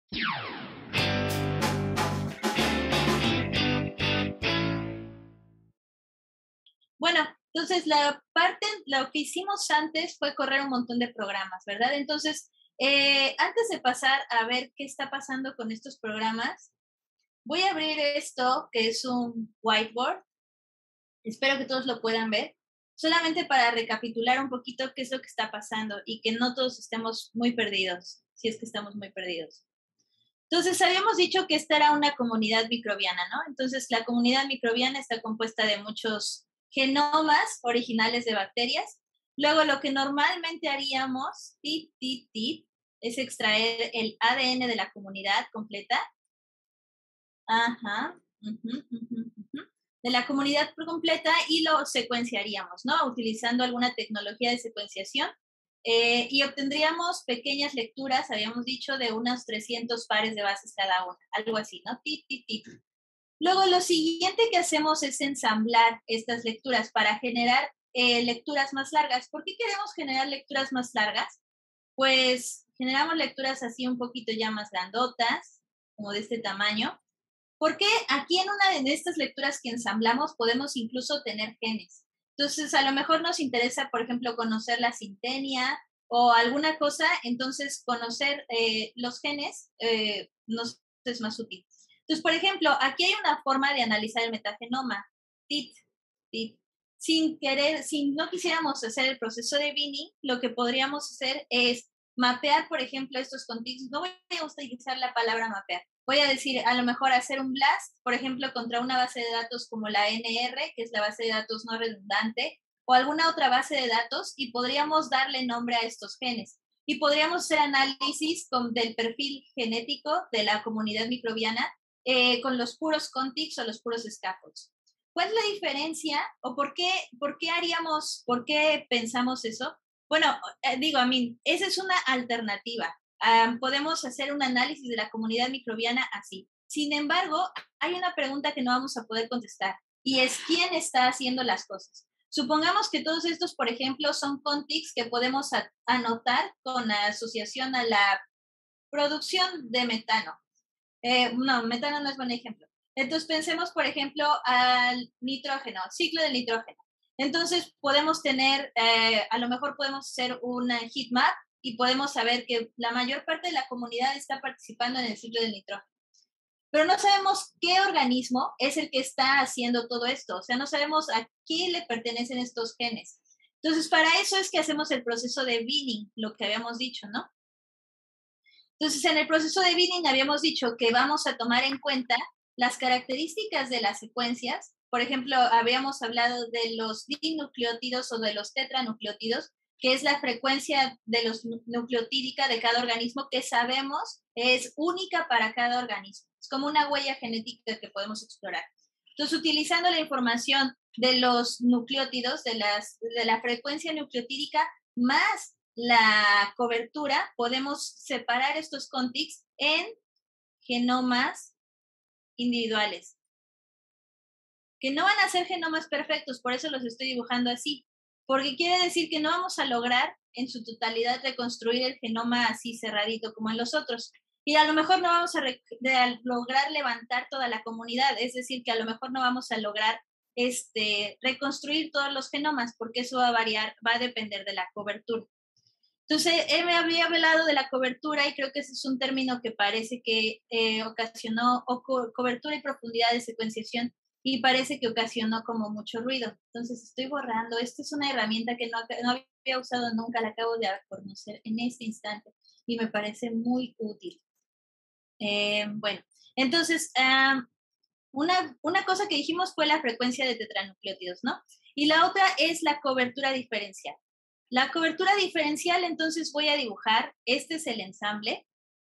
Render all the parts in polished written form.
Bueno, entonces lo que hicimos antes fue correr un montón de programas, ¿verdad? Entonces, antes de pasar a ver qué está pasando con estos programas, voy a abrir esto, que es un whiteboard. Espero que todos lo puedan ver. Solamente para recapitular un poquito qué es lo que está pasando y que no todos estemos muy perdidos, si es que estamos muy perdidos. Entonces, habíamos dicho que esta era una comunidad microbiana, ¿no? Entonces, la comunidad microbiana está compuesta de muchos genomas originales de bacterias. Luego, lo que normalmente haríamos, es extraer el ADN de la comunidad completa. Ajá. De la comunidad completa y lo secuenciaríamos, ¿no? Utilizando alguna tecnología de secuenciación. Y obtendríamos pequeñas lecturas, habíamos dicho, de unos 300 pares de bases cada una, algo así, ¿no? Luego, lo siguiente que hacemos es ensamblar estas lecturas para generar lecturas más largas. ¿Por qué queremos generar lecturas más largas? Pues generamos lecturas así un poquito ya más grandotas, como de este tamaño, porque aquí en una de estas lecturas que ensamblamos podemos incluso tener genes. Entonces, a lo mejor nos interesa, por ejemplo, conocer la sintenia o alguna cosa, entonces conocer los genes nos es más útil. Entonces, por ejemplo, aquí hay una forma de analizar el metagenoma. TIT, TIT. Sin querer, si no quisiéramos hacer el proceso de binning, lo que podríamos hacer es mapear, por ejemplo, estos contextos. No voy a utilizar la palabra mapear. Voy a decir, a lo mejor hacer un blast, por ejemplo, contra una base de datos como la NR, que es la base de datos no redundante, o alguna otra base de datos, y podríamos darle nombre a estos genes. Y podríamos hacer análisis del perfil genético de la comunidad microbiana con los puros contigs o los puros scaffolds. ¿Cuál es la diferencia o por qué pensamos eso? Bueno, esa es una alternativa. Podemos hacer un análisis de la comunidad microbiana así. Sin embargo, hay una pregunta que no vamos a poder contestar y es ¿quién está haciendo las cosas? Supongamos que todos estos, por ejemplo, son contigs que podemos anotar con asociación a la producción de metano. No, metano no es buen ejemplo. Entonces pensemos, por ejemplo, al nitrógeno, ciclo del nitrógeno. Entonces podemos tener, a lo mejor podemos hacer una heat map y podemos saber que la mayor parte de la comunidad está participando en el ciclo del nitrógeno. Pero no sabemos qué organismo es el que está haciendo todo esto. O sea, no sabemos a quién le pertenecen estos genes. Entonces, para eso es que hacemos el proceso de binning, lo que habíamos dicho, ¿no? Entonces, en el proceso de binning habíamos dicho que vamos a tomar en cuenta las características de las secuencias. Por ejemplo, habíamos hablado de los dinucleótidos o de los tetranucleótidos, que es la frecuencia de los nucleotídica de cada organismo que sabemos es única para cada organismo. Es como una huella genética que podemos explorar. Entonces, utilizando la información de los nucleótidos, de la frecuencia nucleotídica más la cobertura, podemos separar estos contigs en genomas individuales, que no van a ser genomas perfectos, por eso los estoy dibujando así, porque quiere decir que no vamos a lograr en su totalidad reconstruir el genoma así cerradito como en los otros. Y a lo mejor no vamos a lograr levantar toda la comunidad, es decir, que a lo mejor no vamos a lograr reconstruir todos los genomas, porque eso va a variar, va a depender de la cobertura. Entonces, él me había hablado de la cobertura y creo que ese es un término que parece que ocasionó, cobertura y profundidad de secuenciación, y parece que ocasionó como mucho ruido. Entonces, estoy borrando. Esta es una herramienta que no había usado nunca, la acabo de conocer en este instante y me parece muy útil. Bueno, entonces, una cosa que dijimos fue la frecuencia de tetranucleótidos, ¿no? Y la otra es la cobertura diferencial. La cobertura diferencial, entonces voy a dibujar, este es el ensamble,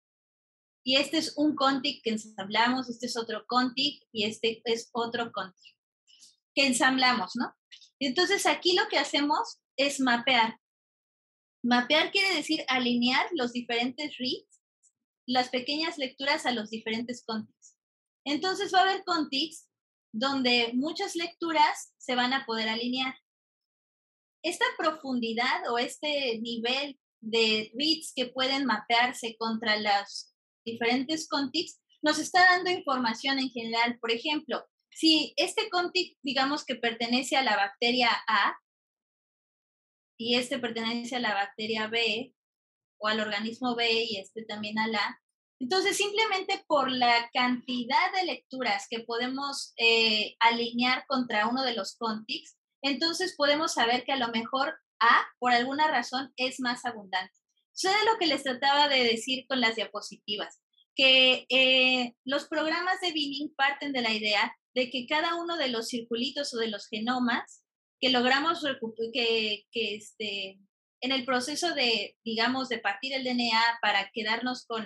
y este es un contig que ensamblamos, este es otro contig, y este es otro contig que ensamblamos, ¿no? Entonces aquí lo que hacemos es mapear. Mapear quiere decir alinear los diferentes reads, las pequeñas lecturas a los diferentes contigs. Entonces va a haber contigs donde muchas lecturas se van a poder alinear. Esta profundidad o este nivel de reads que pueden mapearse contra diferentes contigs, nos está dando información en general. Por ejemplo, si este contig, digamos que pertenece a la bacteria A y este pertenece a la bacteria B o al organismo B y este también al A, entonces simplemente por la cantidad de lecturas que podemos alinear contra uno de los contigs, entonces podemos saber que a lo mejor A, por alguna razón, es más abundante. Eso era lo que les trataba de decir con las diapositivas, que los programas de binning parten de la idea de que cada uno de los circulitos o de los genomas que logramos en el proceso de, digamos, de partir el DNA para quedarnos con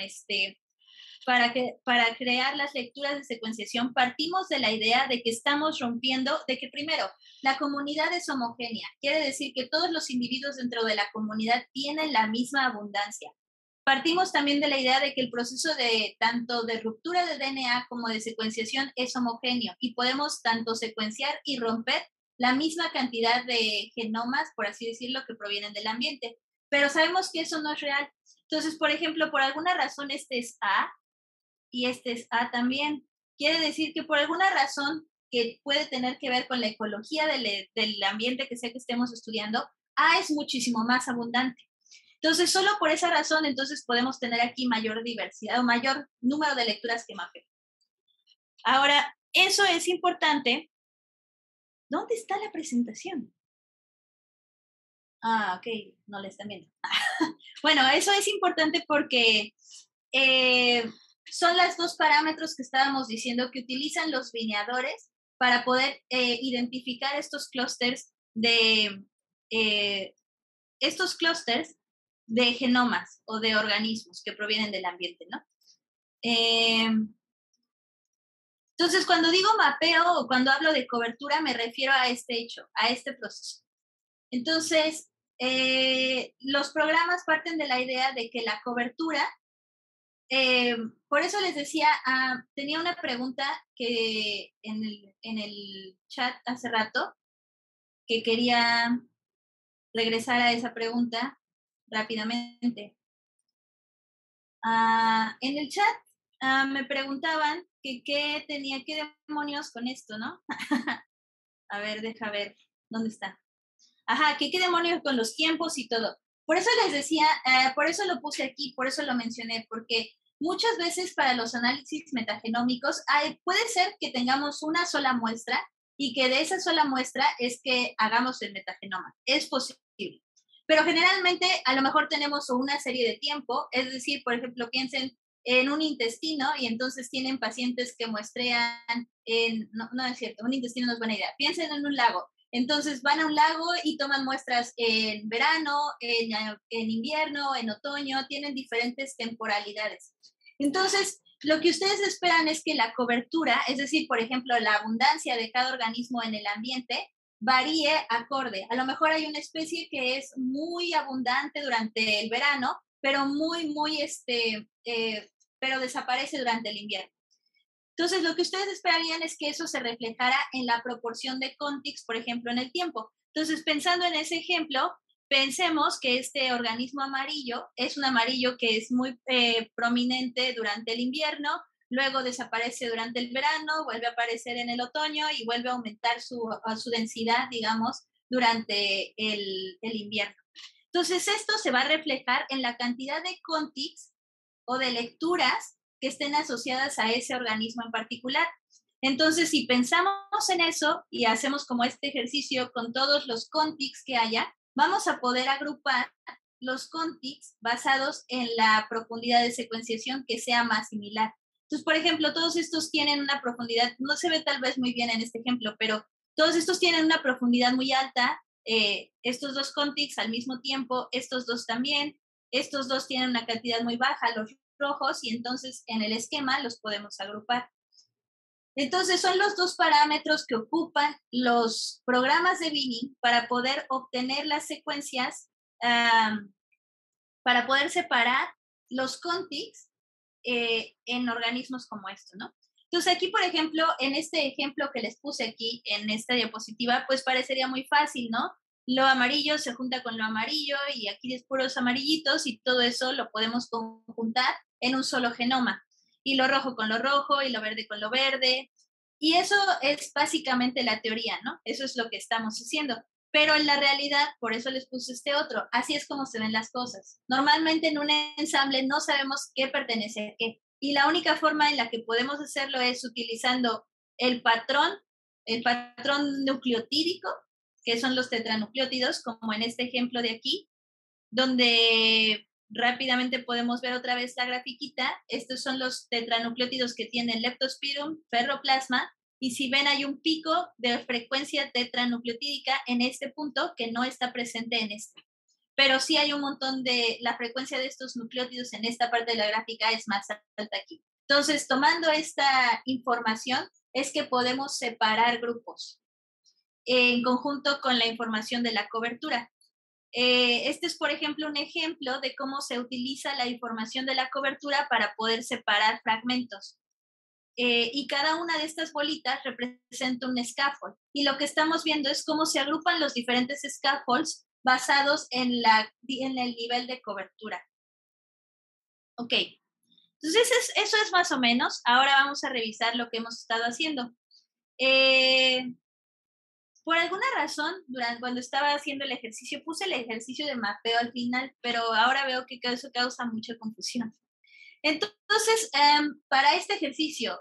para crear las lecturas de secuenciación, partimos de la idea de que estamos rompiendo, de que primero, la comunidad es homogénea, quiere decir que todos los individuos dentro de la comunidad tienen la misma abundancia. Partimos también de la idea de que el proceso de tanto de ruptura de DNA como de secuenciación es homogéneo y podemos tanto secuenciar y romper la misma cantidad de genomas, por así decirlo, que provienen del ambiente. Pero sabemos que eso no es real. Entonces, por ejemplo, por alguna razón este es A y este es A también. Quiere decir que por alguna razón que puede tener que ver con la ecología del ambiente que sea que estemos estudiando, A es muchísimo más abundante. Entonces, solo por esa razón, entonces podemos tener aquí mayor diversidad o mayor número de lecturas que mapeo. Ahora, eso es importante. ¿Dónde está la presentación? Ah, ok, no la están viendo. Bueno, eso es importante porque son los dos parámetros que estábamos diciendo que utilizan los lineadores para poder identificar estos clústeres de genomas o de organismos que provienen del ambiente, ¿no? Entonces, cuando digo mapeo o cuando hablo de cobertura, me refiero a este hecho, a este proceso. Entonces, los programas parten de la idea de que la cobertura, por eso les decía, tenía una pregunta que en el chat hace rato, que quería regresar a esa pregunta rápidamente. En el chat me preguntaban que qué demonios con esto, ¿no? A ver, deja ver, ¿dónde está? Ajá, que qué demonios con los tiempos y todo. Por eso les decía, por eso lo puse aquí, por eso lo mencioné, porque muchas veces para los análisis metagenómicos puede ser que tengamos una sola muestra y que de esa sola muestra es que hagamos el metagenoma. Es posible. Pero generalmente a lo mejor tenemos una serie de tiempo, es decir, por ejemplo, piensen en un intestino y entonces tienen pacientes que muestrean no es cierto, un intestino no es buena idea. Piensen en un lago. Entonces van a un lago y toman muestras en verano, en invierno, en otoño, tienen diferentes temporalidades. Entonces, lo que ustedes esperan es que la cobertura, es decir, por ejemplo, la abundancia de cada organismo en el ambiente, varíe acorde. A lo mejor hay una especie que es muy abundante durante el verano, pero pero desaparece durante el invierno. Entonces, lo que ustedes esperarían es que eso se reflejara en la proporción de contigs, por ejemplo, en el tiempo. Entonces, pensando en ese ejemplo, pensemos que este organismo amarillo es un amarillo que es muy prominente durante el invierno, luego desaparece durante el verano, vuelve a aparecer en el otoño y vuelve a aumentar su densidad, digamos, durante el invierno. Entonces, esto se va a reflejar en la cantidad de contigs o de lecturas que estén asociadas a ese organismo en particular. Entonces, si pensamos en eso y hacemos como este ejercicio con todos los contigs que haya, vamos a poder agrupar los contigs basados en la profundidad de secuenciación que sea más similar. Entonces, por ejemplo, todos estos tienen una profundidad, no se ve tal vez muy bien en este ejemplo, pero todos estos tienen una profundidad muy alta, estos dos contigs al mismo tiempo, estos dos también, estos dos tienen una cantidad muy baja, los rojos, y entonces en el esquema los podemos agrupar. Entonces son los dos parámetros que ocupan los programas de binning para poder obtener las secuencias, para poder separar los contigs en organismos como esto, ¿no? Entonces aquí, por ejemplo, en este ejemplo que les puse aquí en esta diapositiva, pues parecería muy fácil, ¿no? lo amarillo se junta con lo amarillo y aquí es puros amarillitos y todo eso lo podemos conjuntar en un solo genoma. Y lo rojo con lo rojo y lo verde con lo verde. Y eso es básicamente la teoría, ¿no? Eso es lo que estamos haciendo. Pero en la realidad, por eso les puse este otro, así es como se ven las cosas. Normalmente en un ensamble no sabemos qué pertenece a qué. Y la única forma en la que podemos hacerlo es utilizando el patrón nucleotídico, que son los tetranucleótidos, como en este ejemplo de aquí, donde rápidamente podemos ver otra vez la grafiquita. Estos son los tetranucleótidos que tienen leptospirum, ferroplasma, y si ven hay un pico de frecuencia tetranucleotídica en este punto que no está presente en este. Pero sí hay un montón de, la frecuencia de estos nucleótidos en esta parte de la gráfica es más alta aquí. Entonces, tomando esta información, es que podemos separar grupos en conjunto con la información de la cobertura. Este es, por ejemplo, un ejemplo de cómo se utiliza la información de la cobertura para poder separar fragmentos. Y cada una de estas bolitas representa un scaffold. Y lo que estamos viendo es cómo se agrupan los diferentes scaffolds basados en el nivel de cobertura. Ok, entonces eso es más o menos. Ahora vamos a revisar lo que hemos estado haciendo. Por alguna razón, cuando estaba haciendo el ejercicio, puse el ejercicio de mapeo al final, pero ahora veo que eso causa mucha confusión. Entonces, para este ejercicio,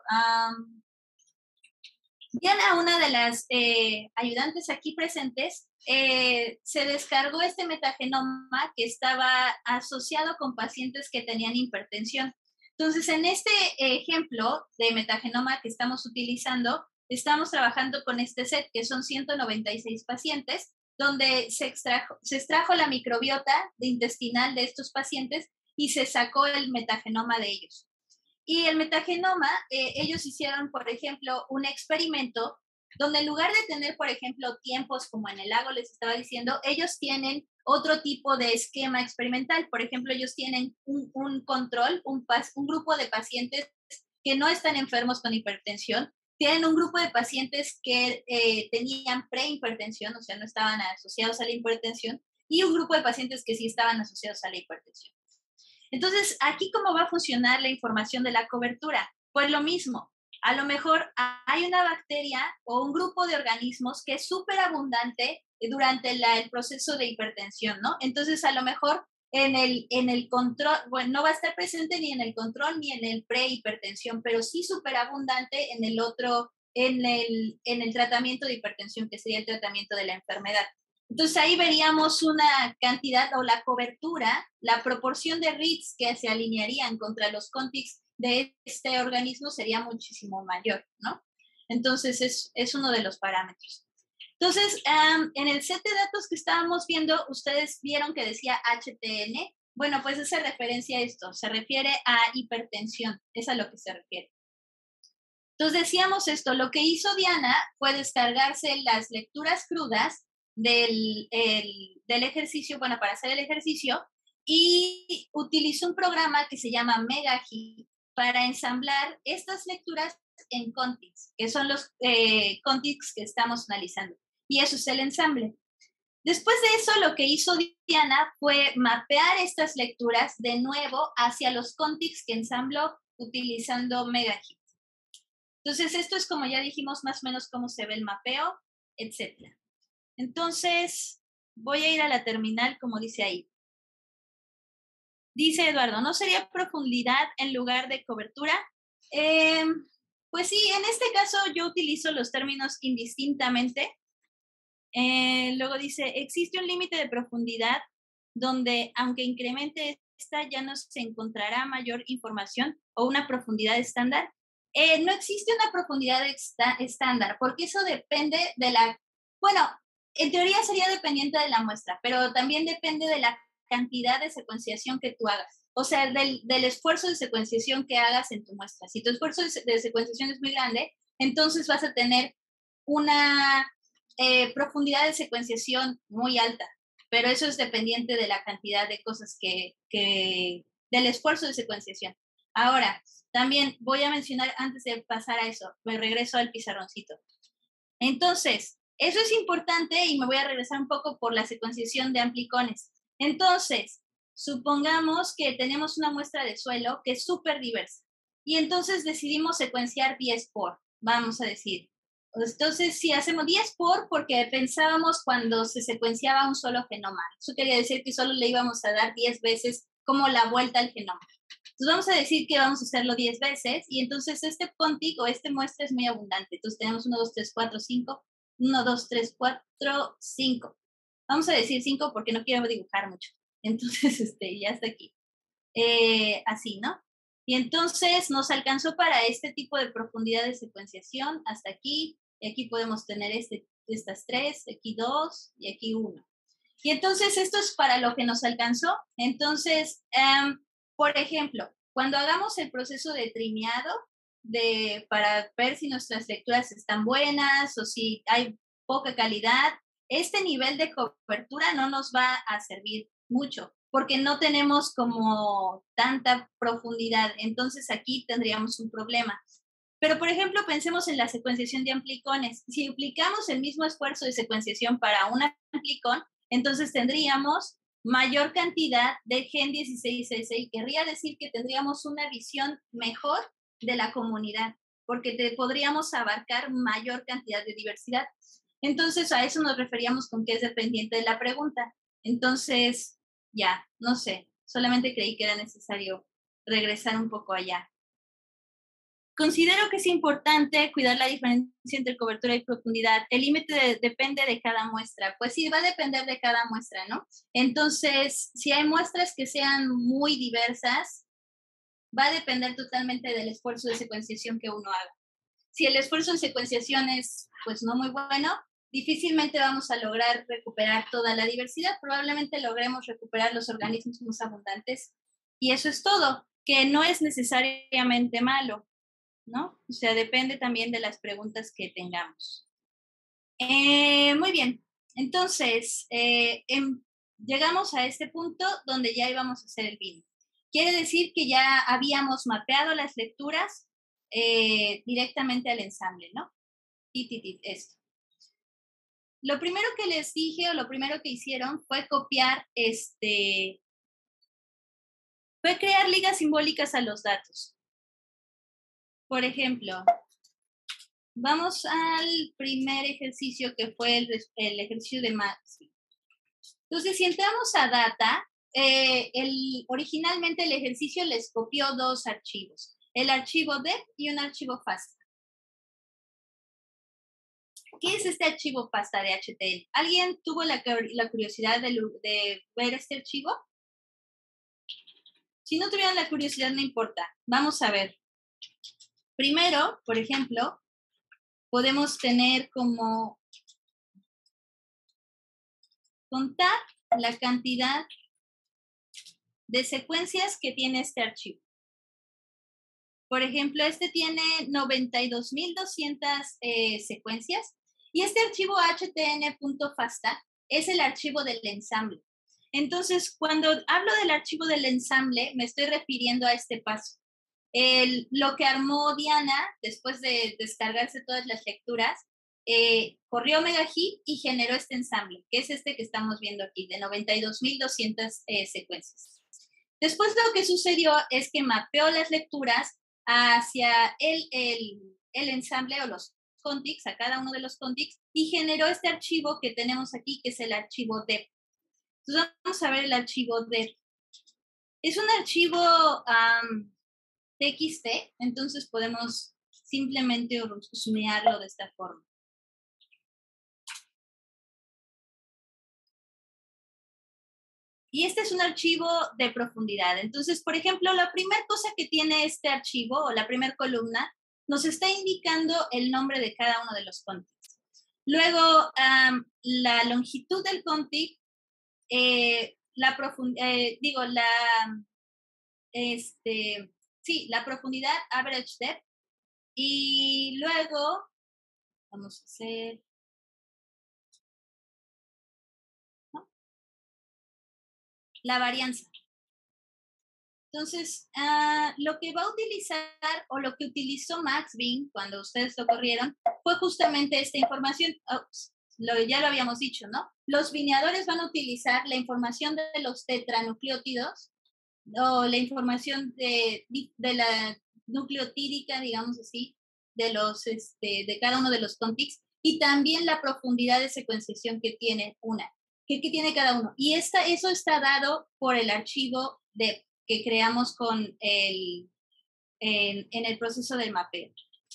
Diana, una de las ayudantes aquí presentes, se descargó este metagenoma que estaba asociado con pacientes que tenían hipertensión. Entonces, en este ejemplo de metagenoma que estamos utilizando, estamos trabajando con este set, que son 196 pacientes, donde se extrajo la microbiota intestinal de estos pacientes y se sacó el metagenoma de ellos. Y el metagenoma, ellos hicieron, por ejemplo, un experimento donde en lugar de tener, por ejemplo, tiempos como en el lago les estaba diciendo, ellos tienen otro tipo de esquema experimental. Por ejemplo, ellos tienen un control, un grupo de pacientes que no están enfermos con hipertensión, tienen un grupo de pacientes que tenían prehipertensión, o sea, no estaban asociados a la hipertensión, y un grupo de pacientes que sí estaban asociados a la hipertensión. Entonces, aquí cómo va a funcionar la información de la cobertura. Pues lo mismo, a lo mejor hay una bacteria o un grupo de organismos que es súper abundante durante el proceso de hipertensión, ¿no? Entonces, a lo mejor en el control, bueno, no va a estar presente ni en el control ni en el prehipertensión, pero sí súper abundante en el otro, en el tratamiento de hipertensión, que sería el tratamiento de la enfermedad. Entonces ahí veríamos una cantidad o la cobertura, la proporción de reads que se alinearían contra los contigs de este organismo sería muchísimo mayor, ¿no? Entonces es uno de los parámetros. Entonces, en el set de datos que estábamos viendo, ustedes vieron que decía HTN. Bueno, pues hace referencia a esto, se refiere a hipertensión, es a lo que se refiere. Entonces decíamos esto, lo que hizo Diana fue descargarse las lecturas crudas del ejercicio, bueno, para hacer el ejercicio, y utilizó un programa que se llama MegaHit para ensamblar estas lecturas en contigs, que son los contigs que estamos analizando. Y eso es el ensamble. Después de eso, lo que hizo Diana fue mapear estas lecturas de nuevo hacia los contigs que ensambló utilizando MegaHit. Entonces, esto es como ya dijimos más o menos cómo se ve el mapeo, etc. Entonces, voy a ir a la terminal, como dice ahí. Dice Eduardo, ¿no sería profundidad en lugar de cobertura? Pues sí, en este caso yo utilizo los términos indistintamente. Luego dice, existe un límite de profundidad donde, aunque incremente esta, ya no se encontrará mayor información o una profundidad estándar. No existe una profundidad estándar, porque eso depende de bueno, en teoría sería dependiente de la muestra, pero también depende de la cantidad de secuenciación que tú hagas. O sea, del esfuerzo de secuenciación que hagas en tu muestra. Si tu esfuerzo de secuenciación es muy grande, entonces vas a tener una profundidad de secuenciación muy alta, pero eso es dependiente de la cantidad de cosas del esfuerzo de secuenciación. Ahora, también voy a mencionar antes de pasar a eso, me regreso al pizarroncito. Entonces, Eso es importante y me voy a regresar un poco por la secuenciación de amplicones. Entonces, supongamos que tenemos una muestra de suelo que es súper diversa y entonces decidimos secuenciar 10 por, vamos a decir. Entonces, si hacemos 10 por, porque pensábamos cuando se secuenciaba un solo genoma. Eso quería decir que solo le íbamos a dar 10 veces como la vuelta al genoma. Entonces, vamos a decir que vamos a hacerlo 10 veces y entonces este contig o este muestra es muy abundante. Entonces, tenemos 1, 2, 3, 4, 5. 1, 2, 3, 4, 5. Vamos a decir 5 porque no quiero dibujar mucho. Entonces, ya está aquí. Así, ¿no? Y entonces nos alcanzó para este tipo de profundidad de secuenciación hasta aquí. Y aquí podemos tener estas 3, aquí 2 y aquí 1. Y entonces esto es para lo que nos alcanzó. Entonces, por ejemplo, cuando hagamos el proceso de trimeado, para ver si nuestras lecturas están buenas o si hay poca calidad, este nivel de cobertura no nos va a servir mucho porque no tenemos como tanta profundidad. Entonces aquí tendríamos un problema. Pero, por ejemplo, pensemos en la secuenciación de amplicones. Si aplicamos el mismo esfuerzo de secuenciación para un amplicón, entonces tendríamos mayor cantidad de gen 16S y querría decir que tendríamos una visión mejor de la comunidad, porque podríamos abarcar mayor cantidad de diversidad. Entonces, a eso nos referíamos con que es dependiente de la pregunta. Entonces, ya, no sé, solamente creí que era necesario regresar un poco allá. Considero que es importante cuidar la diferencia entre cobertura y profundidad. El límite depende de cada muestra. Pues sí, va a depender de cada muestra, ¿no? Entonces, si hay muestras que sean muy diversas, va a depender totalmente del esfuerzo de secuenciación que uno haga. Si el esfuerzo de secuenciación es, pues, no muy bueno, difícilmente vamos a lograr recuperar toda la diversidad. Probablemente logremos recuperar los organismos más abundantes. Y eso es todo, que no es necesariamente malo, ¿no? O sea, depende también de las preguntas que tengamos. Muy bien, entonces, llegamos a este punto donde ya íbamos a hacer el vino. Quiere decir que ya habíamos mapeado las lecturas directamente al ensamble, ¿no? Esto. Lo primero que les dije o lo primero que hicieron fue copiar, fue crear ligas simbólicas a los datos. Por ejemplo, vamos al primer ejercicio que fue el ejercicio de Maxwell. Entonces, si entramos a data, originalmente el ejercicio les copió dos archivos, el archivo dep y un archivo FASTA. ¿Qué es este archivo FASTA de HTML? ¿Alguien tuvo la curiosidad de ver este archivo? Si no tuvieron la curiosidad, no importa. Vamos a ver. Primero, por ejemplo, podemos tener como contar la cantidad de secuencias que tiene este archivo. Por ejemplo, este tiene 92.200 secuencias y este archivo htn.fasta es el archivo del ensamble. Entonces, cuando hablo del archivo del ensamble, me estoy refiriendo a este paso. Lo que armó Diana, después de descargarse todas las lecturas, corrió MegaHit y generó este ensamble, que es este que estamos viendo aquí, de 92.200 secuencias. Después lo que sucedió es que mapeó las lecturas hacia el ensamble o los contigs, a cada uno de los contigs, y generó este archivo que tenemos aquí, que es el archivo dep. Entonces vamos a ver el archivo dep. Es un archivo txt, entonces podemos simplemente sumearlo de esta forma. Y este es un archivo de profundidad. Entonces, por ejemplo, la primera cosa que tiene este archivo o la primera columna nos está indicando el nombre de cada uno de los contigs. Luego, la longitud del contig, la profundidad, average depth. Y luego, vamos a hacer la varianza. Entonces, lo que va a utilizar o lo que utilizó Max Bean cuando ustedes lo corrieron fue justamente esta información. ya lo habíamos dicho, ¿no? Los bineadores van a utilizar la información de los tetranucleótidos o la información de la nucleotídica, digamos así, de cada uno de los contigs y también la profundidad de secuenciación que tiene que tiene cada uno. Y eso está dado por el archivo que creamos en el proceso del mapeo.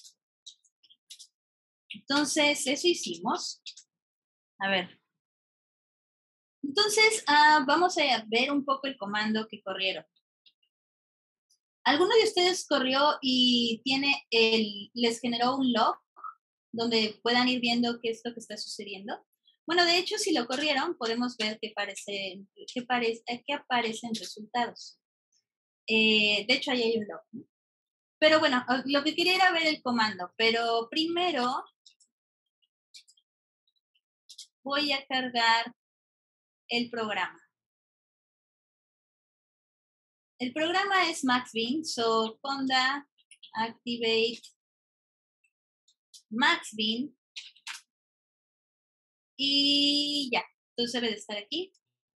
Entonces, eso hicimos. A ver. Entonces, vamos a ver un poco el comando que corrieron. ¿Alguno de ustedes corrió y les generó un log donde puedan ir viendo qué es lo que está sucediendo? Bueno, de hecho, si lo corrieron, podemos ver que aparecen resultados. De hecho, ahí hay un log, ¿no? Pero bueno, lo que quería era ver el comando, pero primero voy a cargar el programa. El programa es MaxBean, so conda activate MaxBean y ya, entonces debe de estar aquí.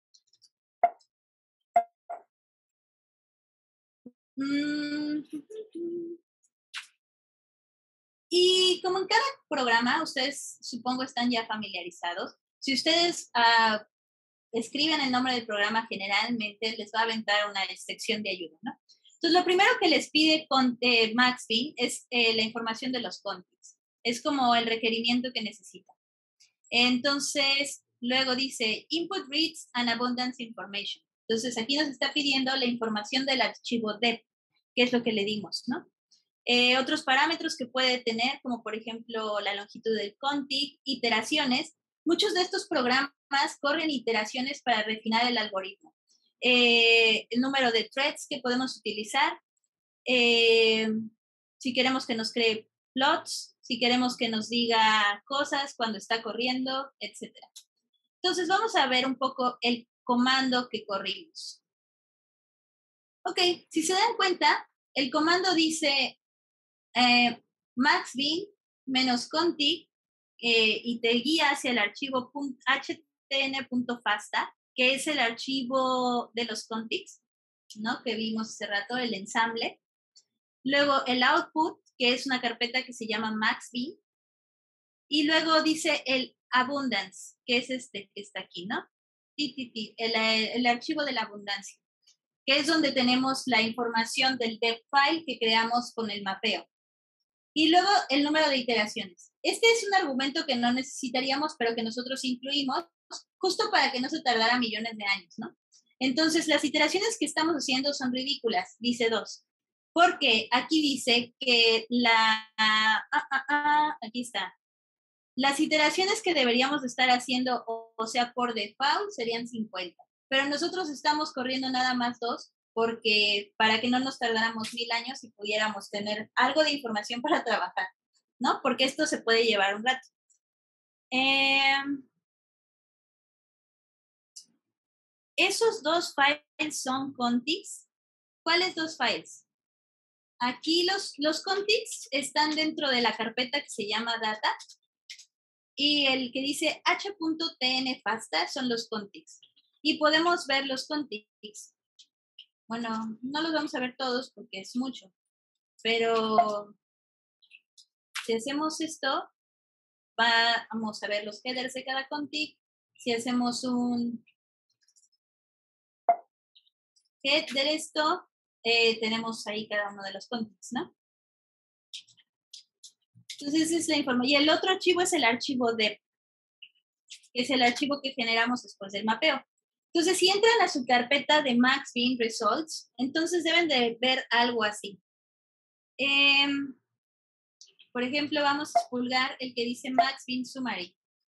Y como en cada programa, ustedes supongo están ya familiarizados. Si ustedes escriben el nombre del programa, generalmente les va a aventar una sección de ayuda, ¿no? Entonces, lo primero que les pide con MaxBean es la información de los contigs. Es como el requerimiento que necesita. Entonces, luego dice Input Reads and Abundance Information. Entonces, aquí nos está pidiendo la información del archivo DEP, que es lo que le dimos, ¿no? Otros parámetros que puede tener, como por ejemplo la longitud del contig, iteraciones. Muchos de estos programas corren iteraciones para refinar el algoritmo. El número de threads que podemos utilizar. Si queremos que nos cree plots, si queremos que nos diga cosas cuando está corriendo, etc. Entonces vamos a ver un poco el comando que corrimos. Ok, si se dan cuenta, el comando dice maxbean -contig y te guía hacia el archivo htn.fasta, que es el archivo de los contigs, ¿no? Que vimos hace rato, el ensamble. Luego el output, que es una carpeta que se llama maxbean. Y luego dice el abundance, que es este que está aquí, ¿no? El archivo de la abundancia, que es donde tenemos la información del dev file que creamos con el mapeo. Y luego el número de iteraciones. Este es un argumento que no necesitaríamos, pero que nosotros incluimos justo para que no se tardara millones de años, ¿no? Entonces, las iteraciones que estamos haciendo son ridículas, dice 2. Porque aquí dice que aquí está. Las iteraciones que deberíamos estar haciendo, o sea, por default, serían 50. Pero nosotros estamos corriendo nada más 2 porque para que no nos tardáramos 1000 años y pudiéramos tener algo de información para trabajar, ¿no? Porque esto se puede llevar un rato. Esos dos files son contigs. ¿Cuáles dos files? Aquí los contigs están dentro de la carpeta que se llama data y el que dice h.tnfasta son los contigs. Y podemos ver los contigs. Bueno, no los vamos a ver todos porque es mucho, pero si hacemos esto, vamos a ver los headers de cada contig. Si hacemos un head de esto, tenemos ahí cada uno de los contigs, ¿no? Entonces, esa es la información. Y el otro archivo es el archivo dep, que es el archivo que generamos después del mapeo. Entonces, si entran a su carpeta de maxbean results, entonces deben de ver algo así. Por ejemplo, vamos a expulgar el que dice maxbean summary.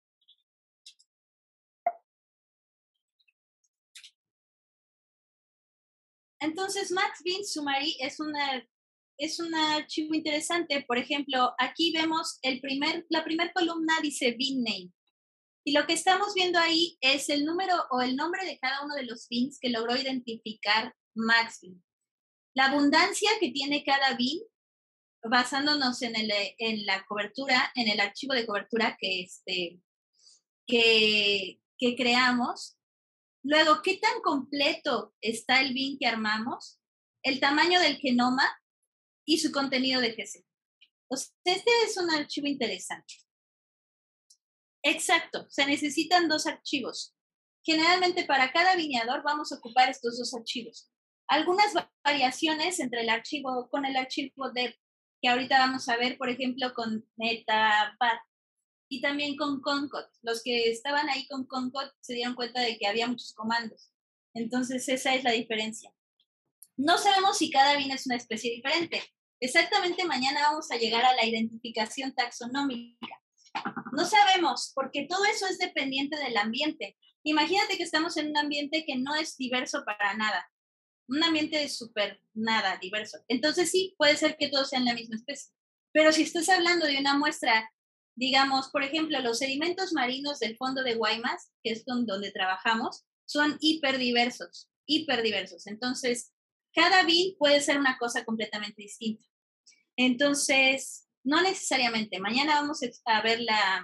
Entonces, maxbean summary es un archivo interesante. Por ejemplo, aquí vemos la primera columna dice bean name. Y lo que estamos viendo ahí es el número o el nombre de cada uno de los beans que logró identificar maxbean. La abundancia que tiene cada bean, basándonos en la cobertura, en el archivo de cobertura que que creamos. Luego, ¿qué tan completo está el BIN que armamos? El tamaño del genoma y su contenido de GC. Entonces, este es un archivo interesante. Exacto, se necesitan 2 archivos. Generalmente para cada viñador vamos a ocupar estos 2 archivos. Algunas variaciones entre el archivo con el archivo DEP, que ahorita vamos a ver, por ejemplo, con MetaBat y también con Concord. Los que estaban ahí con Concord se dieron cuenta de que había muchos comandos. Entonces, esa es la diferencia. No sabemos si cada bin es una especie diferente. Exactamente mañana vamos a llegar a la identificación taxonómica. No sabemos, porque todo eso es dependiente del ambiente. Imagínate que estamos en un ambiente que no es diverso para nada. Un ambiente de súper nada diverso. Entonces sí, puede ser que todos sean la misma especie. Pero si estás hablando de una muestra, digamos, por ejemplo, los sedimentos marinos del fondo de Guaymas, que es donde trabajamos, son hiperdiversos, hiperdiversos. Entonces, cada bin puede ser una cosa completamente distinta. Entonces, no necesariamente. Mañana vamos a ver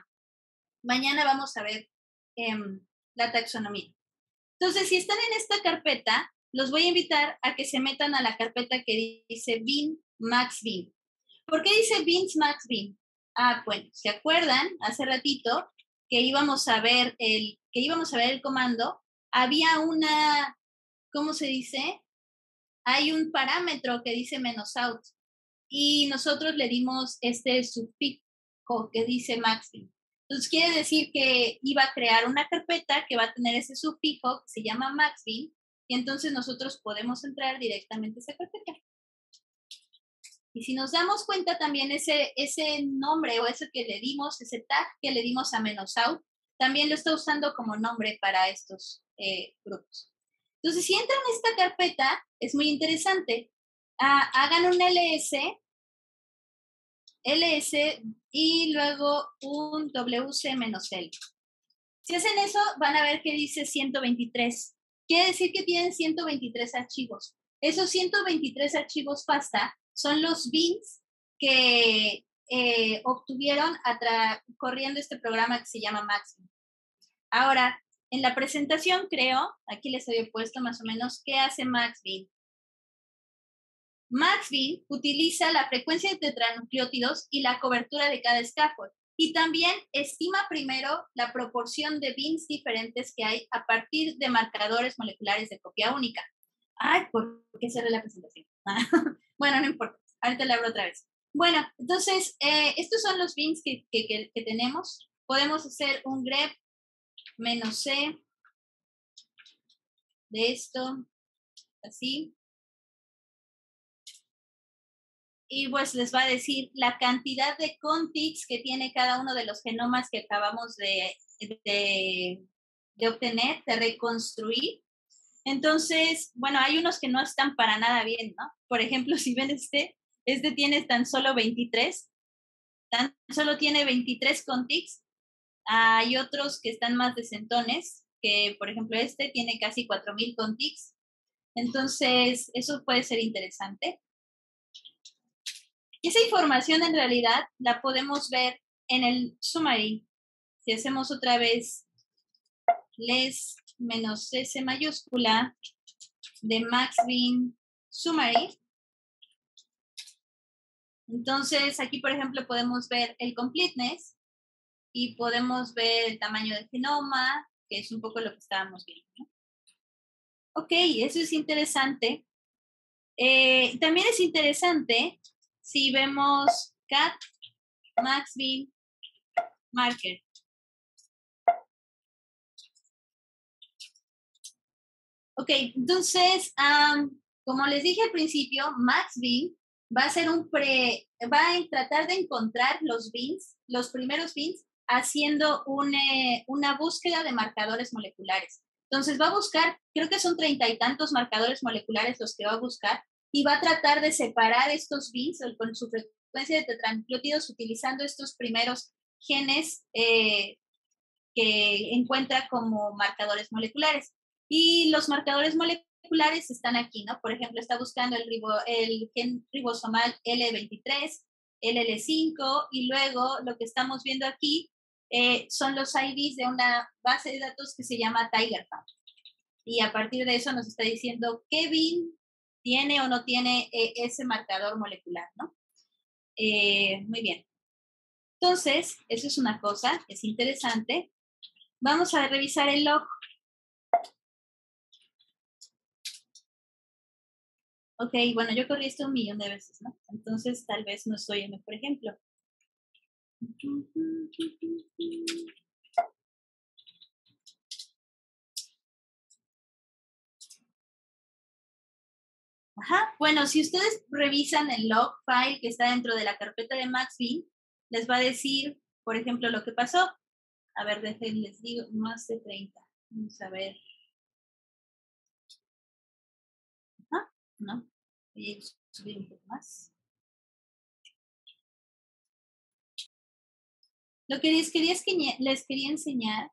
la taxonomía. Entonces, si están en esta carpeta, los voy a invitar a que se metan a la carpeta que dice bin max bin. ¿Por qué dice bins max bin? Ah, bueno, ¿se acuerdan hace ratito que íbamos a ver el comando? Había una, ¿cómo se dice? Hay un parámetro que dice -out y nosotros le dimos este sufijo que dice max bin. Entonces quiere decir que iba a crear una carpeta que va a tener ese sufijo que se llama max bin y entonces nosotros podemos entrar directamente a esa carpeta. Y si nos damos cuenta también ese nombre o ese que le dimos, ese tag que le dimos a -out, también lo está usando como nombre para estos grupos. Entonces, si entran en esta carpeta, es muy interesante. Hagan un ls y luego un wc-l. Si hacen eso, van a ver que dice 123. Quiere decir que tienen 123 archivos. Esos 123 archivos FASTA son los bins que obtuvieron corriendo este programa que se llama Maxbin. Ahora, en la presentación creo, aquí les había puesto más o menos, ¿qué hace Maxbin? Maxbin utiliza la frecuencia de tetranucleótidos y la cobertura de cada scaffold. Y también estima primero la proporción de bins diferentes que hay a partir de marcadores moleculares de copia única. Ay, ¿por qué cerré la presentación? Bueno, no importa. Ahorita le abro otra vez. Bueno, entonces, estos son los bins que tenemos. Podemos hacer un grep -c de esto, así. Y pues les va a decir la cantidad de contigs que tiene cada uno de los genomas que acabamos de obtener, de reconstruir. Entonces, bueno, hay unos que no están para nada bien, ¿no? Por ejemplo, si ven este tiene tan solo 23, solo tiene 23 contigs. Hay otros que están más decentones, que por ejemplo este tiene casi 4000 contigs. Entonces, eso puede ser interesante. Y esa información en realidad la podemos ver en el summary. Si hacemos otra vez les -s mayúscula de Maxbin summary. Entonces aquí, por ejemplo, podemos ver el completeness y podemos ver el tamaño del genoma, que es un poco lo que estábamos viendo, ¿no? Ok, eso es interesante. También es interesante si vemos cat Maxbin marker. Ok, entonces, como les dije al principio, Maxbin va a ser va a tratar de encontrar los bins, los primeros bins, haciendo una búsqueda de marcadores moleculares. Entonces va a buscar, creo que son 30 y tantos marcadores moleculares los que va a buscar, y va a tratar de separar estos bins con su frecuencia de tetranucleótidos utilizando estos primeros genes que encuentra como marcadores moleculares. Y los marcadores moleculares están aquí, ¿no? Por ejemplo, está buscando el gen ribosomal L23, LL5, y luego lo que estamos viendo aquí son los IDs de una base de datos que se llama TigerFAM. Y a partir de eso nos está diciendo qué bin tiene o no tiene ese marcador molecular, ¿no? Muy bien. Entonces, eso es una cosa, es interesante. Vamos a revisar el log. Ok, bueno, yo corrí esto 1,000,000 de veces, ¿no? Entonces, tal vez no soy el mejor ejemplo. Ajá, bueno, si ustedes revisan el log file que está dentro de la carpeta de MaxBin, les va a decir, por ejemplo, lo que pasó. A ver, les digo, más de 30. Vamos a ver. Ajá, no, voy a subir un poco más. Lo que les quería enseñar.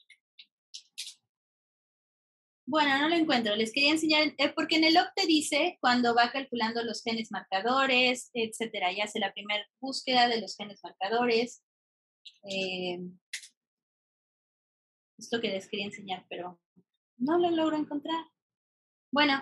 Bueno, no lo encuentro. Les quería enseñar, porque en el log te dice cuando va calculando los genes marcadores, etcétera. Ya hace la primera búsqueda de los genes marcadores. Esto que les quería enseñar, pero no lo logro encontrar. Bueno,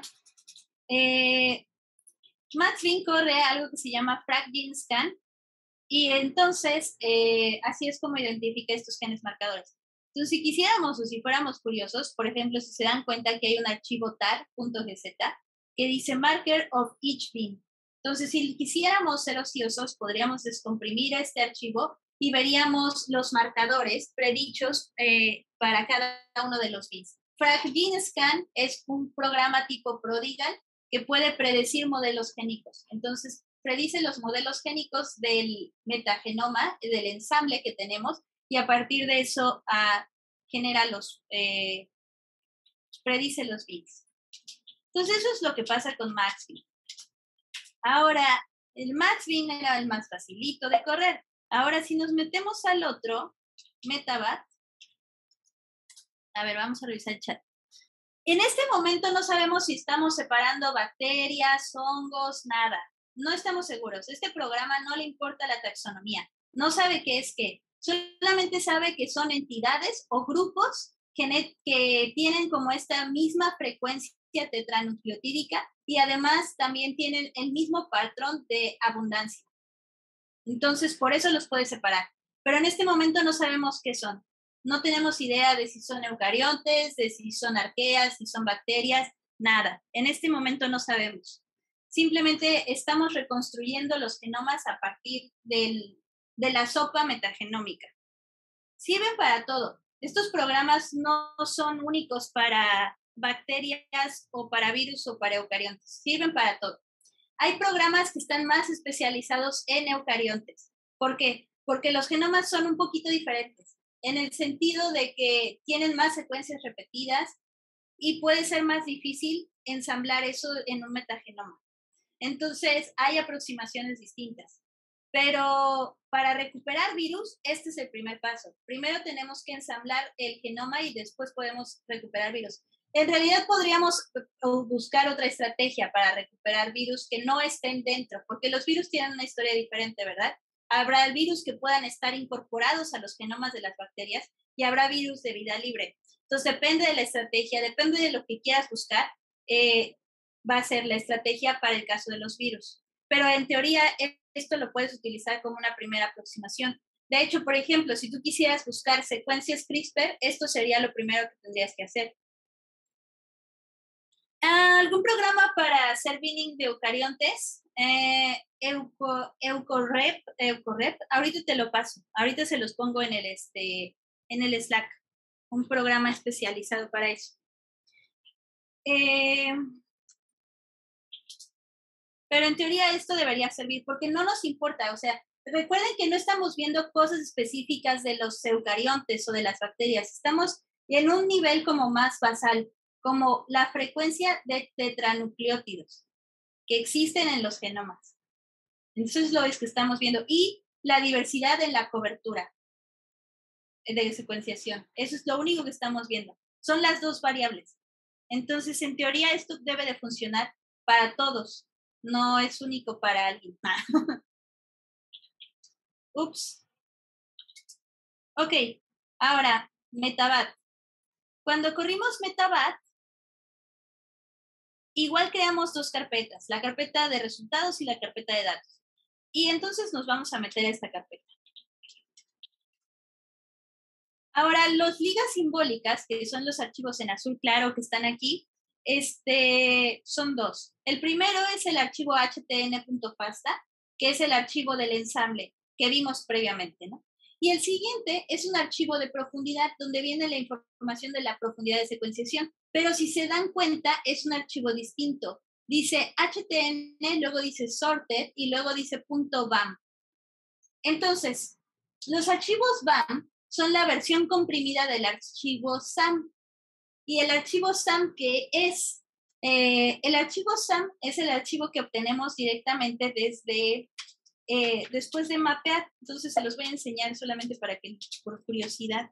MaxBin corre algo que se llama FragGenScan, y entonces así es como identifica estos genes marcadores. Entonces, si quisiéramos o si fuéramos curiosos, por ejemplo, si se dan cuenta que hay un archivo tar.gz que dice marker of each bin. Entonces, si quisiéramos ser ociosos, podríamos descomprimir este archivo y veríamos los marcadores predichos para cada uno de los bins. FragGenScan es un programa tipo Prodigal que puede predecir modelos génicos. Entonces, predice los modelos génicos del metagenoma, del ensamble que tenemos, y a partir de eso genera predice los bits. Entonces, eso es lo que pasa con MaxBin. Ahora, el MaxBin era el más facilito de correr. Ahora, si nos metemos al otro, MetaBat, a ver, vamos a revisar el chat. En este momento no sabemos si estamos separando bacterias, hongos, nada. No estamos seguros. Este programa no le importa la taxonomía. No sabe qué es qué. Solamente sabe que son entidades o grupos que tienen como esta misma frecuencia tetranucleotídica y además también tienen el mismo patrón de abundancia. Entonces, por eso los puede separar. Pero en este momento no sabemos qué son. No tenemos idea de si son eucariontes, de si son arqueas, si son bacterias, nada. En este momento no sabemos. Simplemente estamos reconstruyendo los genomas a partir de la sopa metagenómica. Sirven para todo. Estos programas no son únicos para bacterias o para virus o para eucariontes. Sirven para todo. Hay programas que están más especializados en eucariontes. ¿Por qué? Porque los genomas son un poquito diferentes, en el sentido de que tienen más secuencias repetidas y puede ser más difícil ensamblar eso en un metagenoma. Entonces, hay aproximaciones distintas. Pero para recuperar virus, este es el primer paso. Primero tenemos que ensamblar el genoma y después podemos recuperar virus. En realidad podríamos buscar otra estrategia para recuperar virus que no estén dentro, porque los virus tienen una historia diferente, ¿verdad? Habrá virus que puedan estar incorporados a los genomas de las bacterias y habrá virus de vida libre. Entonces depende de la estrategia, depende de lo que quieras buscar, va a ser la estrategia para el caso de los virus. Pero en teoría esto lo puedes utilizar como una primera aproximación. De hecho, por ejemplo, si tú quisieras buscar secuencias CRISPR, esto sería lo primero que tendrías que hacer. ¿Algún programa para hacer binning de eucariontes? Eucorep, ahorita te lo paso, ahorita se los pongo en el Slack, un programa especializado para eso. Pero en teoría esto debería servir porque no nos importa, o sea, recuerden que no estamos viendo cosas específicas de los eucariontes o de las bacterias, estamos en un nivel como más basal, como la frecuencia de tetranucleótidos que existen en los genomas. Entonces lo es que estamos viendo. Y la diversidad en la cobertura de secuenciación. Eso es lo único que estamos viendo. Son las dos variables. Entonces, en teoría, esto debe de funcionar para todos. No es único para alguien. Ups. Ok, ahora, metabat. Cuando corrimos metabat, igual creamos dos carpetas, la carpeta de resultados y la carpeta de datos. Y entonces nos vamos a meter a esta carpeta. Ahora, los ligas simbólicas, que son los archivos en azul claro que están aquí, son dos. El primero es el archivo htn.pasta, que es el archivo del ensamble que vimos previamente, ¿no? Y el siguiente es un archivo de profundidad donde viene la información de la profundidad de secuenciación, pero si se dan cuenta es un archivo distinto. Dice htn, luego dice sorted y luego dice .bam. Entonces, los archivos BAM son la versión comprimida del archivo SAM. Y el archivo SAM, ¿qué es? El archivo SAM es el archivo que obtenemos directamente desde después de mapear. Entonces se los voy a enseñar solamente para que, por curiosidad.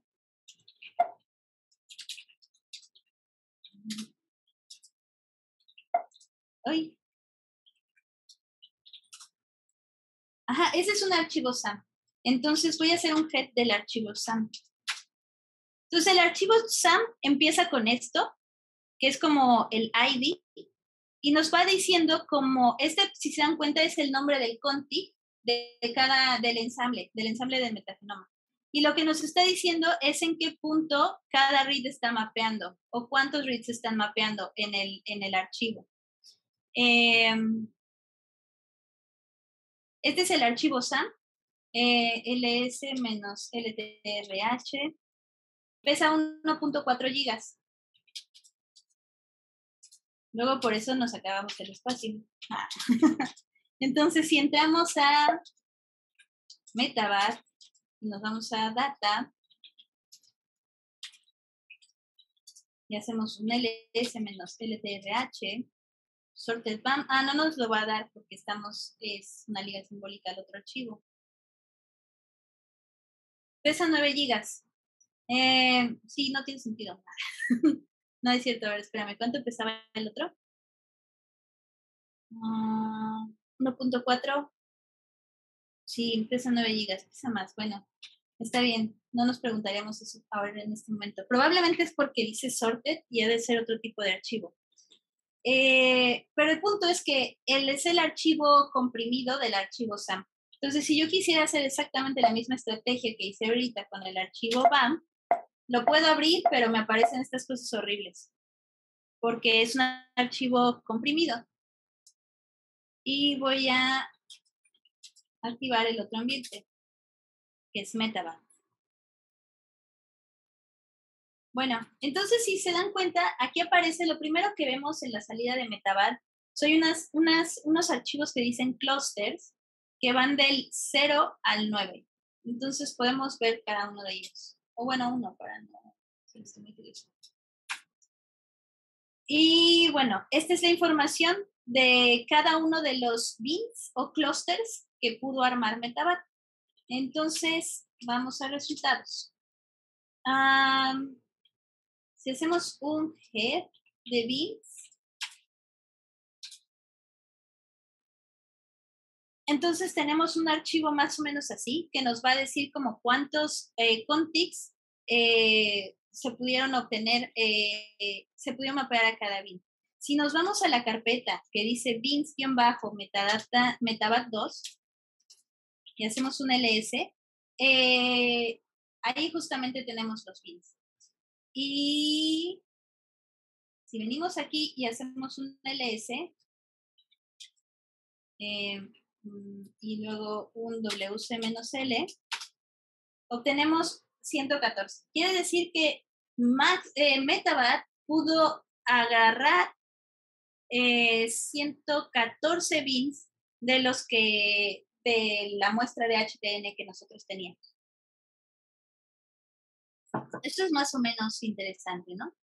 Ay. Ajá, ese es un archivo SAM. Entonces voy a hacer un head del archivo SAM. Entonces el archivo SAM empieza con esto, que es como el ID, y nos va diciendo como, si se dan cuenta, es el nombre del config del ensamble del metagenoma. Y lo que nos está diciendo es en qué punto cada read está mapeando, o cuántos reads están mapeando en el archivo. Este es el archivo SAM, ls-ltrh, pesa 1.4 gigas. Luego por eso nos acabamos el espacio. Entonces, si entramos a Metabat, nos vamos a Data y hacemos un ls-ltrh, sorted BAM. No nos lo va a dar porque es una liga simbólica al otro archivo. Pesa 9 gigas. Sí, no tiene sentido. No es cierto, a ver, espérame, ¿cuánto pesaba el otro? 1.4. Sí, pesa 9 gigas, pesa más. Bueno, está bien, no nos preguntaríamos eso ahora en este momento. Probablemente es porque dice sorted y ha de ser otro tipo de archivo. Pero el punto es que él es el archivo comprimido del archivo SAM. Entonces, si yo quisiera hacer exactamente la misma estrategia que hice ahorita con el archivo BAM, lo puedo abrir, pero me aparecen estas cosas horribles, porque es un archivo comprimido. Y voy a activar el otro ambiente, que es Metabat. Bueno, entonces si se dan cuenta, aquí aparece lo primero que vemos en la salida de Metabat. Son unos archivos que dicen clusters, que van del 0 al 9. Entonces podemos ver cada uno de ellos. O bueno, uno para no. Y bueno, esta es la información de cada uno de los bins o clusters que pudo armar Metabat. Entonces, vamos a resultados. Si hacemos un head de bins, entonces tenemos un archivo más o menos así, que nos va a decir como cuántos contigs se pudieron obtener, se pudieron mapear a cada bin. Si nos vamos a la carpeta que dice bins-metabat2 y hacemos un ls, ahí justamente tenemos los bins. Y si venimos aquí y hacemos un ls, y luego un wc-l, obtenemos 114. Quiere decir que Metabat pudo agarrar 114 bins de la muestra de HTN que nosotros teníamos. Esto es más o menos interesante, ¿no?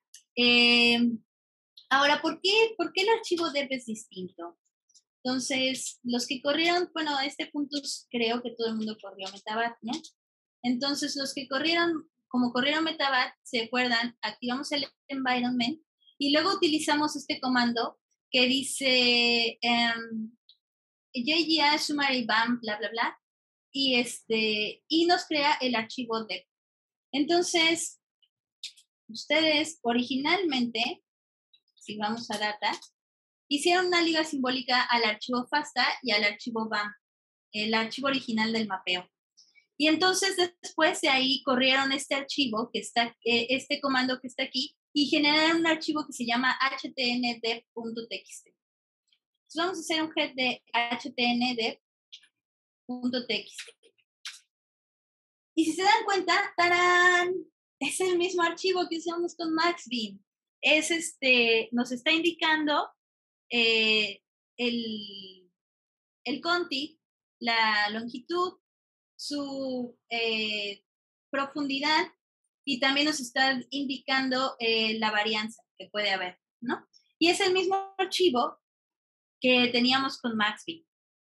Ahora, ¿por qué el archivo DEP es distinto? Entonces, los que corrieron, bueno, a este punto creo que todo el mundo corrió Metabat, ¿no? Entonces, los que corrieron, como corrieron Metabat, ¿se acuerdan? Activamos el environment y luego utilizamos este comando que dice JGA summary BAM, bla, bla, bla. y nos crea el archivo dep. Entonces, ustedes originalmente, si vamos a data, hicieron una liga simbólica al archivo FASTA y al archivo BAM, el archivo original del mapeo. Y entonces después de ahí corrieron este archivo que está, este comando que está aquí, y generaron un archivo que se llama htndep.txt. Entonces vamos a hacer un head de htndep.txt. Y si se dan cuenta, ¡tarán! Es el mismo archivo que usamos con MaxBeam. Es nos está indicando el contig, la longitud, su profundidad, y también nos está indicando la varianza que puede haber, ¿no? Y es el mismo archivo que teníamos con MaxBeam.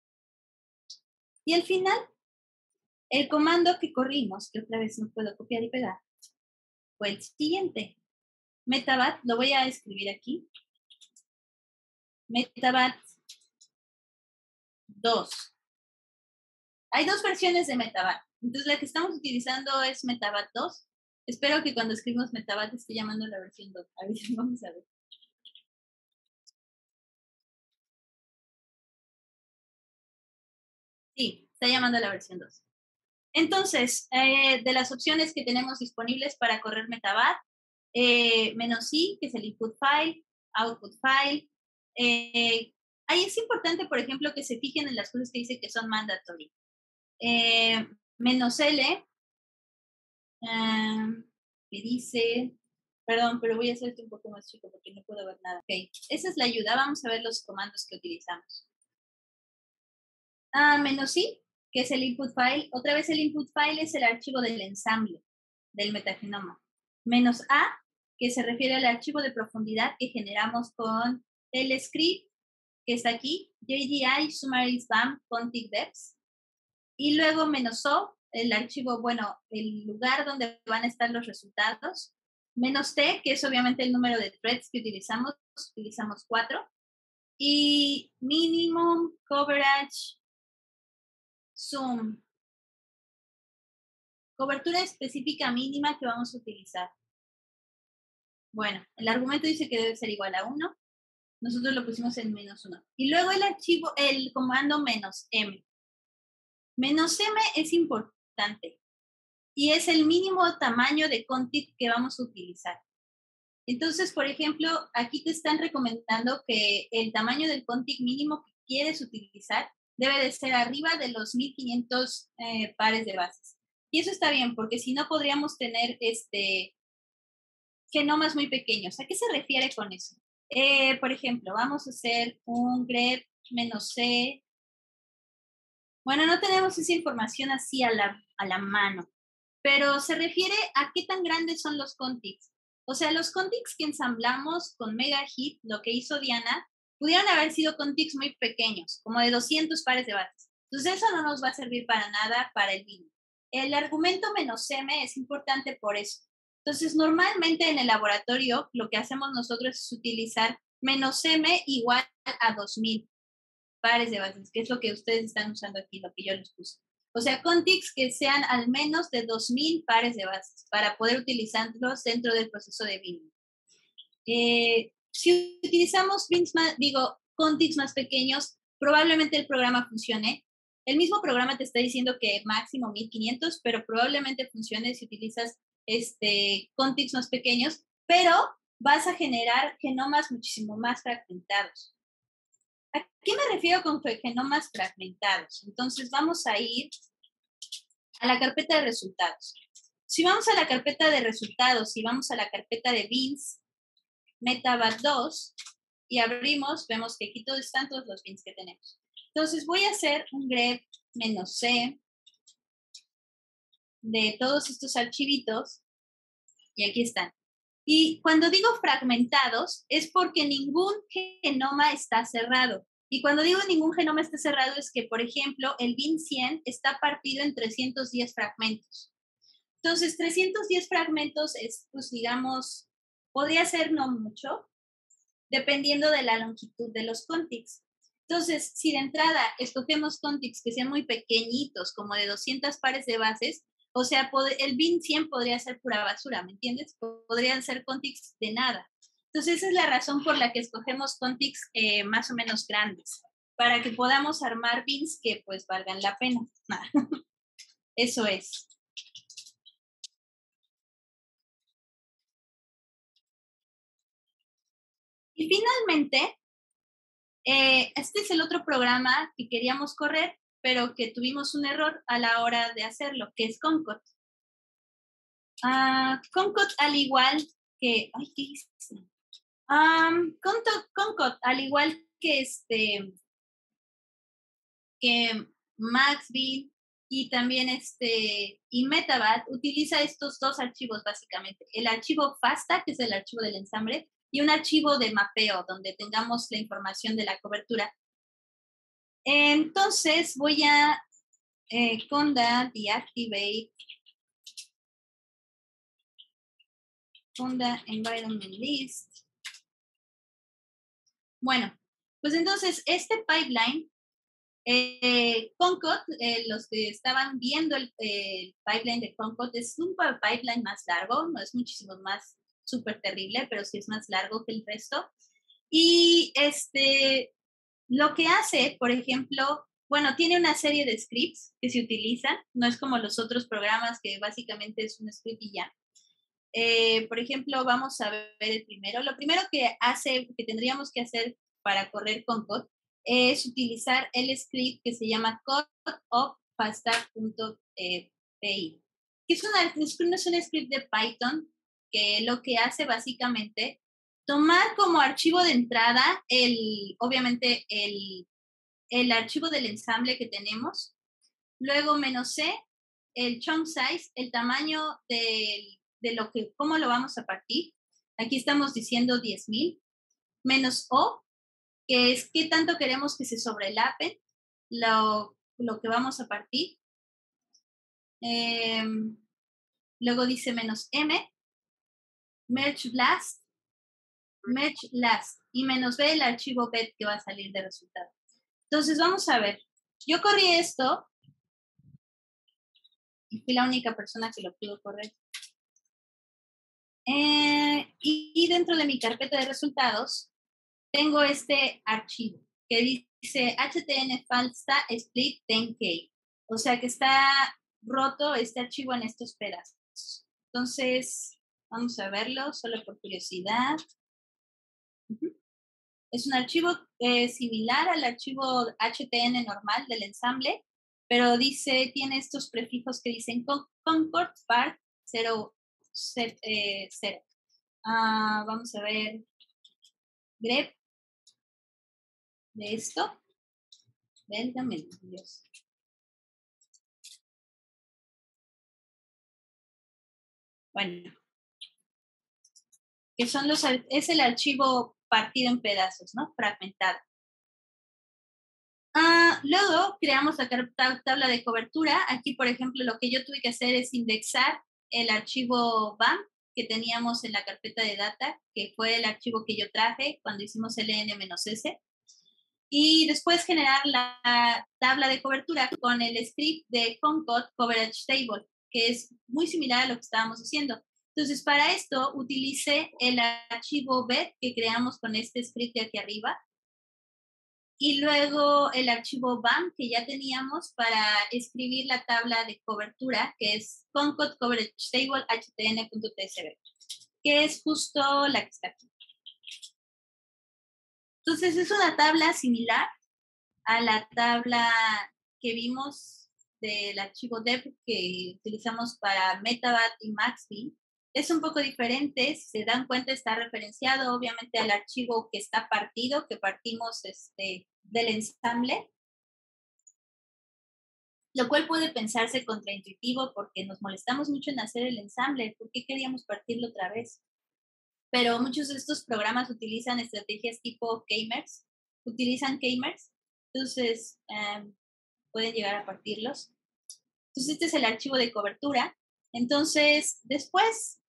Y al final, el comando que corrimos, que otra vez no puedo copiar y pegar, fue el siguiente. Metabat, lo voy a escribir aquí. Metabat 2. Hay dos versiones de Metabat. Entonces, la que estamos utilizando es Metabat 2. Espero que cuando escribimos Metabat esté llamando la versión 2. A ver, vamos a ver. Sí, está llamando la versión 2. Entonces, de las opciones que tenemos disponibles para correr Metabat, -i, que es el input file, output file. Ahí es importante, por ejemplo, que se fijen en las cosas que dice que son mandatory. -l, que dice, perdón, pero voy a hacer esto un poco más chico porque no puedo ver nada. Ok, esa es la ayuda. Vamos a ver los comandos que utilizamos. -i, que es el input file. Otra vez el input file es el archivo del ensamble del metagenoma. -a, que se refiere al archivo de profundidad que generamos con el script que está aquí, JDI Summary Spam Contig Deps. Y luego -o, el archivo, bueno, el lugar donde van a estar los resultados. -t, que es obviamente el número de threads que utilizamos 4. Y minimum coverage zoom, cobertura específica mínima que vamos a utilizar. Bueno, el argumento dice que debe ser igual a 1. Nosotros lo pusimos en -1. Y luego el archivo, el comando -m. -m es importante y es el mínimo tamaño de contig que vamos a utilizar. Entonces, por ejemplo, aquí te están recomendando que el tamaño del contig mínimo que quieres utilizar debe de ser arriba de los 1500 pares de bases. Y eso está bien, porque si no podríamos tener genomas muy pequeños. ¿A qué se refiere con eso? Por ejemplo, vamos a hacer un grep -c. Bueno, no tenemos esa información así a la mano, pero se refiere a qué tan grandes son los contigs. O sea, los contigs que ensamblamos con MegaHit, lo que hizo Diana, pudieron haber sido contigs muy pequeños, como de 200 pares de bases. Entonces, eso no nos va a servir para nada para el BIM. El argumento -m es importante por eso. Entonces, normalmente en el laboratorio, lo que hacemos nosotros es utilizar -m igual a 2000 pares de bases, que es lo que ustedes están usando aquí, lo que yo les puse. O sea, contigs que sean al menos de 2000 pares de bases para poder utilizarlos dentro del proceso de BIM. Si utilizamos contigs más pequeños, probablemente el programa funcione. El mismo programa te está diciendo que máximo 1500, pero probablemente funcione si utilizas contigs más pequeños, pero vas a generar genomas muchísimo más fragmentados. ¿A qué me refiero con genomas fragmentados? Entonces vamos a ir a la carpeta de resultados. Si vamos a la carpeta de resultados y vamos a la carpeta de bins, Metabat 2, y abrimos, vemos que aquí todos están todos los bins que tenemos. Entonces voy a hacer un grep -c de todos estos archivitos, y aquí están. Y cuando digo fragmentados, es porque ningún genoma está cerrado. Y cuando digo ningún genoma está cerrado, es que, por ejemplo, el bin 100 está partido en 310 fragmentos. Entonces, 310 fragmentos es, pues, digamos, podría ser no mucho, dependiendo de la longitud de los contigs. Entonces, si de entrada escogemos contigs que sean muy pequeñitos, como de 200 pares de bases, o sea, el bin 100 podría ser pura basura, ¿me entiendes? Podrían ser contigs de nada. Entonces, esa es la razón por la que escogemos contigs más o menos grandes, para que podamos armar bins que pues valgan la pena. Eso es. Y finalmente, este es el otro programa que queríamos correr, pero que tuvimos un error a la hora de hacerlo, que es Concord. Concord, al igual que, ay, ¿qué hice? Concord, al igual que que Maxby y también y Metabat, utiliza estos dos archivos básicamente. El archivo FASTA, que es el archivo del ensamble, y un archivo de mapeo donde tengamos la información de la cobertura. Entonces voy a conda deactivate conda environment list. Bueno, pues entonces este pipeline, Concord, los que estaban viendo el pipeline de Concord, es un pipeline más largo, no es muchísimo más súper terrible, pero sí es más largo que el resto. Y lo que hace, por ejemplo, bueno, tiene una serie de scripts que se utilizan, no es como los otros programas que básicamente es un script y ya. Por ejemplo, vamos a ver el primero. Lo primero que tendríamos que hacer para correr Concord es utilizar el script que se llama codeofpasta.py, que es un script de Python que lo que hace básicamente tomar como archivo de entrada obviamente el archivo del ensamble que tenemos, luego -c, el chunk size, el tamaño cómo lo vamos a partir. Aquí estamos diciendo 10,000, -o, que es qué tanto queremos que se sobrelapen lo que vamos a partir. Luego dice -m, merge last, y -b el archivo bet que va a salir de resultado. Entonces vamos a ver. Yo corrí esto y fui la única persona que lo pudo correr. Y dentro de mi carpeta de resultados tengo este archivo que dice htn falsa split 10k. O sea que está roto este archivo en estos pedazos. Entonces, vamos a verlo solo por curiosidad. Es un archivo similar al archivo htn normal del ensamble, pero tiene estos prefijos que dicen Concord part 0. Vamos a ver grep de esto. Válgame Dios. Bueno, que es el archivo partido en pedazos, ¿no? Fragmentado. Luego creamos la tabla de cobertura. Aquí, por ejemplo, lo que yo tuve que hacer es indexar el archivo BAM que teníamos en la carpeta de data, que fue el archivo que yo traje cuando hicimos el -s. Y después generar la tabla de cobertura con el script de Concord Coverage Table, que es muy similar a lo que estábamos haciendo. Entonces, para esto utilicé el archivo bet que creamos con este script de aquí arriba, y luego el archivo BAM que ya teníamos para escribir la tabla de cobertura, que es Concord Coverage Table htn.tsv, que es justo la que está aquí. Entonces, es una tabla similar a la tabla que vimos del archivo dev que utilizamos para Metabat y Maxby. Es un poco diferente, si se dan cuenta está referenciado obviamente al archivo que está partido, que partimos del ensamble, lo cual puede pensarse contraintuitivo porque nos molestamos mucho en hacer el ensamble, ¿por qué queríamos partirlo otra vez? Pero muchos de estos programas utilizan estrategias tipo K-mers, entonces pueden llegar a partirlos. Entonces este es el archivo de cobertura. Entonces después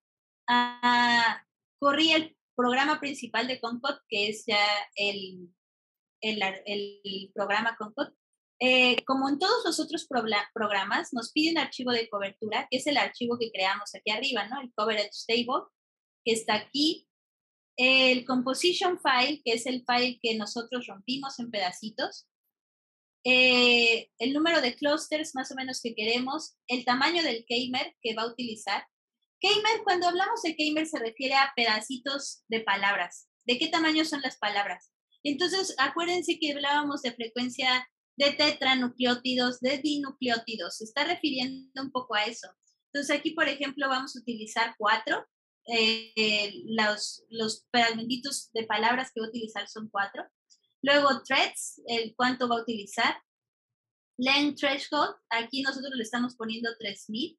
corrí el programa principal de Concord, que es ya el programa Concord. Como en todos los otros programas, nos pide un archivo de cobertura, que es el archivo que creamos aquí arriba, ¿no? El coverage table, que está aquí. El composition file, que es el file que nosotros rompimos en pedacitos. El número de clusters más o menos que queremos, el tamaño del keymer que va a utilizar. Keymer, cuando hablamos de keymer se refiere a pedacitos de palabras. ¿De qué tamaño son las palabras? Entonces, acuérdense que hablábamos de frecuencia de tetranucleótidos, de dinucleótidos. Se está refiriendo un poco a eso. Entonces, aquí, por ejemplo, vamos a utilizar 4. Los fragmentitos de palabras que voy a utilizar son 4. Luego, threads, el cuánto va a utilizar. Length threshold, aquí nosotros le estamos poniendo 3000.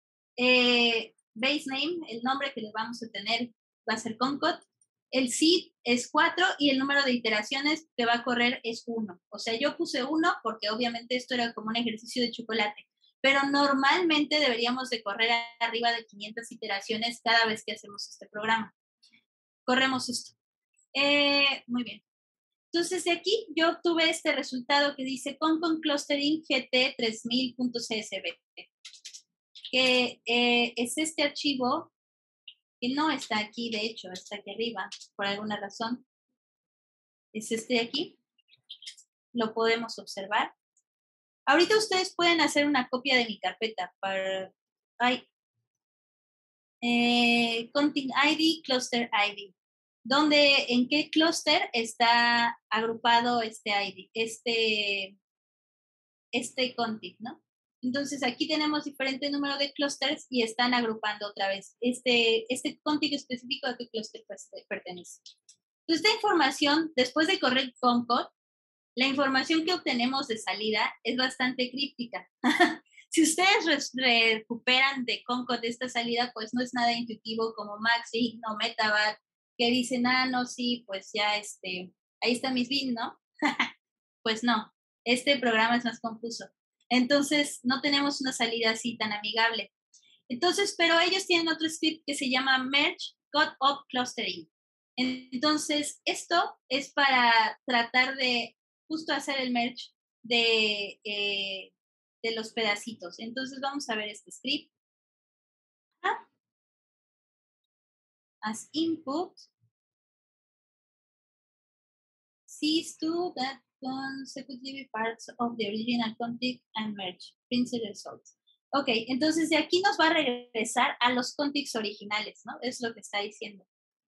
Base name, el nombre que le vamos a tener va a ser Concord. El seed es 4 y el número de iteraciones que va a correr es 1. O sea, yo puse 1 porque obviamente esto era como un ejercicio de chocolate. Pero normalmente deberíamos de correr arriba de 500 iteraciones cada vez que hacemos este programa. Corremos esto. Muy bien. Entonces, de aquí yo obtuve este resultado que dice Concon Clustering GT 3000.csv, que es este archivo que no está aquí, de hecho, está aquí arriba, por alguna razón. Es este de aquí. Lo podemos observar. Ahorita ustedes pueden hacer una copia de mi carpeta para Conting ID, Cluster ID, donde en qué clúster está agrupado este ID, este config, ¿no? Entonces aquí tenemos diferente número de clusters y están agrupando otra vez este config específico a qué clúster pertenece. Entonces, esta información, después de correr Concord, la información que obtenemos de salida es bastante críptica. Si ustedes recuperan de Concord esta salida, pues no es nada intuitivo como Maxi o Metabat, que dicen, no, sí, pues ya ahí está mis bin, ¿no? Pues no, este programa es más confuso. Entonces, no tenemos una salida así tan amigable. Entonces, pero ellos tienen otro script que se llama Merge Cut-Up Clustering. Entonces, esto es para tratar de justo hacer el merge de los pedacitos. Entonces, vamos a ver este script. As input, cease to that consecutive parts of the original config and merge. Print the results. Ok, entonces de aquí nos va a regresar a los configs originales, ¿no? Es lo que está diciendo.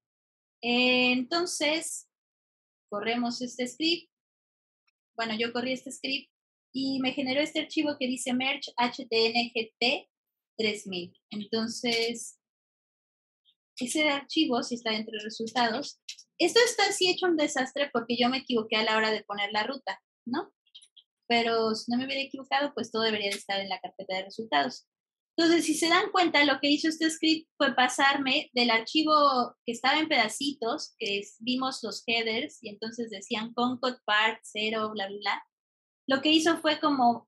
Entonces, corremos este script. Bueno, yo corrí este script y me generó este archivo que dice merge htngt 3000. Entonces, ese archivo, si está dentro de resultados, esto está así hecho un desastre porque yo me equivoqué a la hora de poner la ruta, ¿no? Pero si no me hubiera equivocado, pues todo debería de estar en la carpeta de resultados. Entonces, si se dan cuenta, lo que hizo este script fue pasarme del archivo que estaba en pedacitos, que vimos los headers, y entonces decían Concord part 0, bla, bla, bla. Lo que hizo fue como,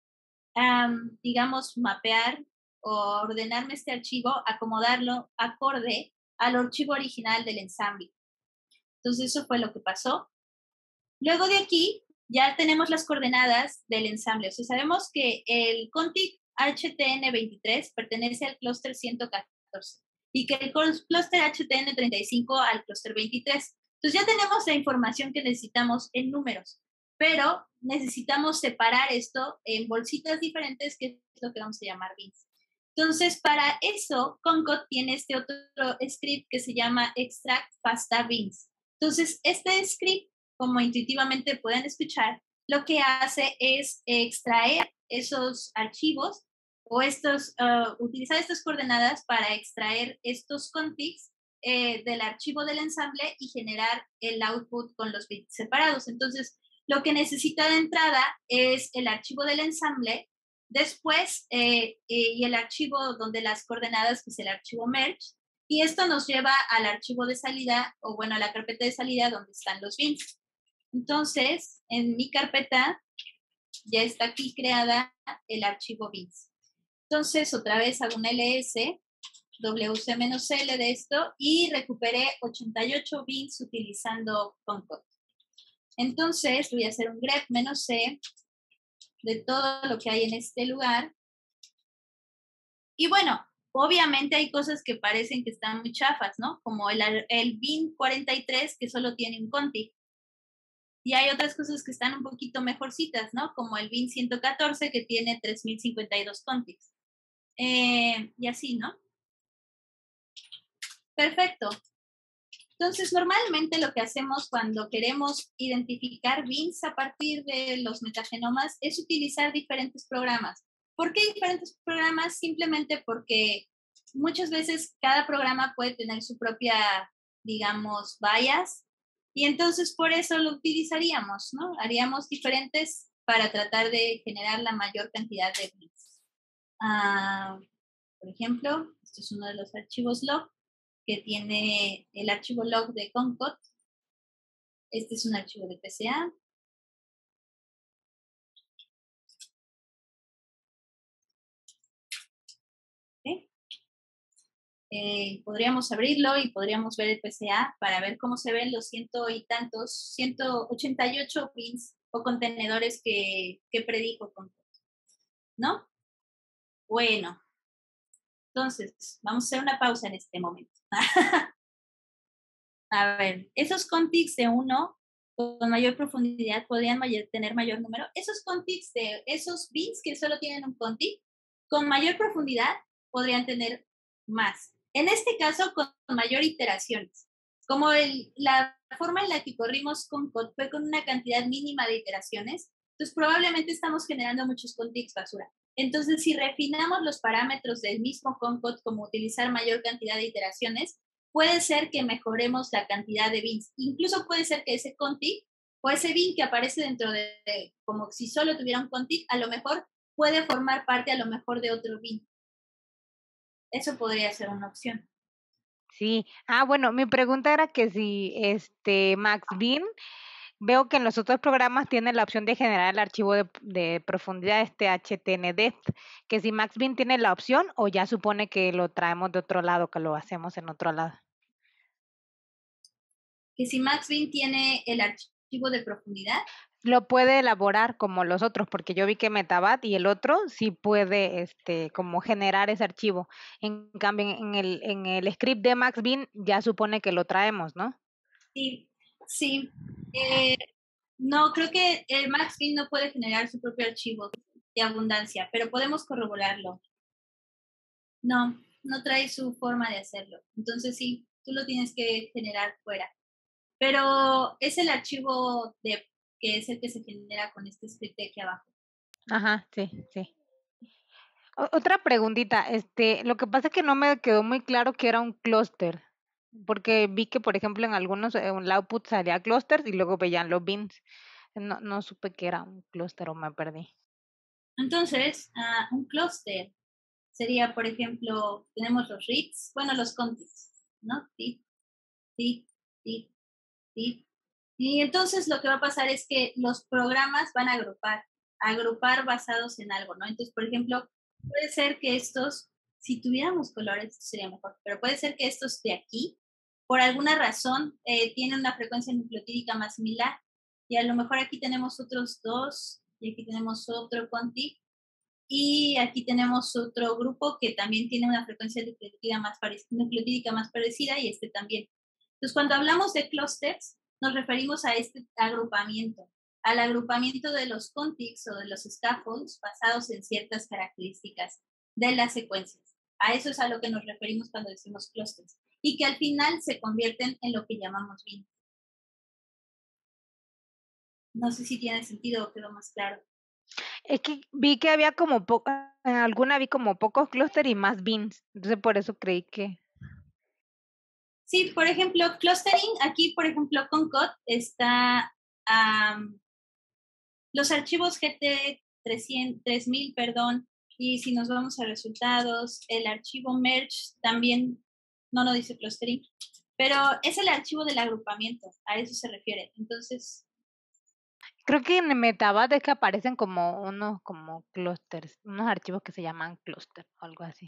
digamos, mapear o ordenarme este archivo, acomodarlo acorde al archivo original del ensamble. Entonces, eso fue lo que pasó. Luego de aquí, ya tenemos las coordenadas del ensamble. O sea, sabemos que el config HTN23 pertenece al clúster 114 y que el clúster HTN35 al clúster 23. Entonces ya tenemos la información que necesitamos en números, pero necesitamos separar esto en bolsitas diferentes, que es lo que vamos a llamar bins. Entonces, para eso, Concord tiene este otro script que se llama extract FASTA bins. Entonces, este script, como intuitivamente pueden escuchar, lo que hace es extraer esos archivos o utilizar estas coordenadas para extraer estos configs del archivo del ensamble y generar el output con los bits separados. Entonces, lo que necesita de entrada es el archivo del ensamble, después y el archivo donde las coordenadas, que es el archivo merge, y esto nos lleva al archivo de salida, o bueno, a la carpeta de salida donde están los bins. Entonces, en mi carpeta ya está aquí creada el archivo bins. Entonces, otra vez hago un ls, wc-l de esto, y recuperé 88 bins utilizando Concord. Entonces voy a hacer un grep -c de todo lo que hay en este lugar. Y bueno, obviamente hay cosas que parecen que están muy chafas, ¿no? Como el bin 43 que solo tiene un config. Y hay otras cosas que están un poquito mejorcitas, ¿no? Como el bin 114 que tiene 3052 configs. Y así, ¿no? Perfecto. Entonces, normalmente lo que hacemos cuando queremos identificar bins a partir de los metagenomas es utilizar diferentes programas. ¿Por qué diferentes programas? Simplemente porque muchas veces cada programa puede tener su propia, digamos, bias, y entonces por eso lo utilizaríamos, ¿no? Haríamos diferentes para tratar de generar la mayor cantidad de bins. Por ejemplo, este es uno de los archivos log que tiene el archivo log de Concord. Este es un archivo de PCA. ¿Okay? Podríamos abrirlo y podríamos ver el PCA para ver cómo se ven los 188 pins o contenedores que predijo Concord, ¿no? Bueno, entonces vamos a hacer una pausa en este momento. A ver, esos contigs de 1 con mayor profundidad podrían tener mayor número. Esos contigs de esos bits que solo tienen un contig, con mayor profundidad podrían tener más. En este caso, con mayor iteraciones. Como la forma en la que corrimos con code fue con una cantidad mínima de iteraciones, entonces probablemente estamos generando muchos contigs basura. Entonces, si refinamos los parámetros del mismo Concord, como utilizar mayor cantidad de iteraciones, puede ser que mejoremos la cantidad de bins. Incluso puede ser que ese config o ese bin que aparece dentro de como si solo tuviera un config, a lo mejor puede formar parte a lo mejor de otro bin. Eso podría ser una opción. Sí. Bueno, mi pregunta era que si MaxBin, veo que en los otros programas tiene la opción de generar el archivo de profundidad, htndeft, que si MaxBin tiene la opción o ya supone que lo traemos de otro lado, que lo hacemos en otro lado. Que si MaxBin tiene el archivo de profundidad. Lo puede elaborar como los otros, porque yo vi que Metabat y el otro sí puede como generar ese archivo. En cambio, en el script de MaxBin ya supone que lo traemos, ¿no? Sí, sí. No, creo que el MaxBin no puede generar su propio archivo de abundancia, pero podemos corroborarlo. No, no trae su forma de hacerlo. Entonces sí, tú lo tienes que generar fuera. Pero es el archivo de que es el que se genera con este script de aquí abajo. Ajá, sí, sí. Otra preguntita, lo que pasa es que no me quedó muy claro que era un clúster, porque vi que, por ejemplo, en algunos, en el output salía clusters y luego veían los bins. No supe que era un clúster o me perdí. Entonces, un clúster sería, por ejemplo, tenemos los reads, bueno, los contigs, ¿no? Tit, tit, tit, tit. Y entonces lo que va a pasar es que los programas van a agrupar basados en algo, ¿no? Entonces, por ejemplo, puede ser que estos, si tuviéramos colores, sería mejor, pero puede ser que estos de aquí, por alguna razón, tienen una frecuencia nucleotídica más similar. Y a lo mejor aquí tenemos otros dos, y aquí tenemos otro contig, y aquí tenemos otro grupo que también tiene una frecuencia nucleotídica más parecida, y este también. Entonces, cuando hablamos de clusters, nos referimos a este agrupamiento, al agrupamiento de los contigs o de los scaffolds basados en ciertas características de las secuencias. A eso es a lo que nos referimos cuando decimos clusters, y que al final se convierten en lo que llamamos bins. No sé si tiene sentido o quedó más claro. Es que vi que había como en alguna vi como pocos clústeres y más bins, entonces por eso creí que. Sí, por ejemplo, clustering, aquí, por ejemplo, con COD está los archivos GT 3000, perdón, y si nos vamos a resultados, el archivo merge también no nos dice clustering, pero es el archivo del agrupamiento, a eso se refiere. Entonces, Creo que en Metabat es que aparecen como unos como clústeres, unos archivos que se llaman clúster o algo así.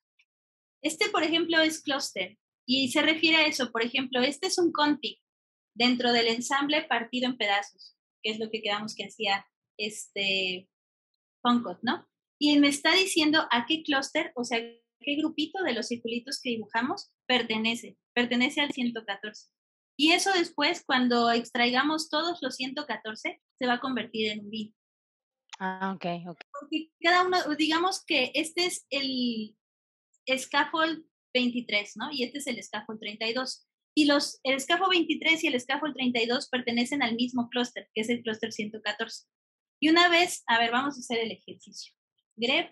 este, por ejemplo, es cluster y se refiere a eso. Por ejemplo, este es un config, dentro del ensamble partido en pedazos, que es lo que quedamos que hacía Concord, ¿no? Y me está diciendo a qué clúster, o sea, qué grupito de los circulitos que dibujamos pertenece al 114. Y eso después, cuando extraigamos todos los 114, se va a convertir en un bin. Ah, ok. Porque cada uno, digamos que este es el scaffold 23, ¿no? Y este es el scaffold 32. Y el scaffold 23 y el scaffold 32 pertenecen al mismo clúster, que es el clúster 114. Y una vez, a ver, vamos a hacer el ejercicio. Grep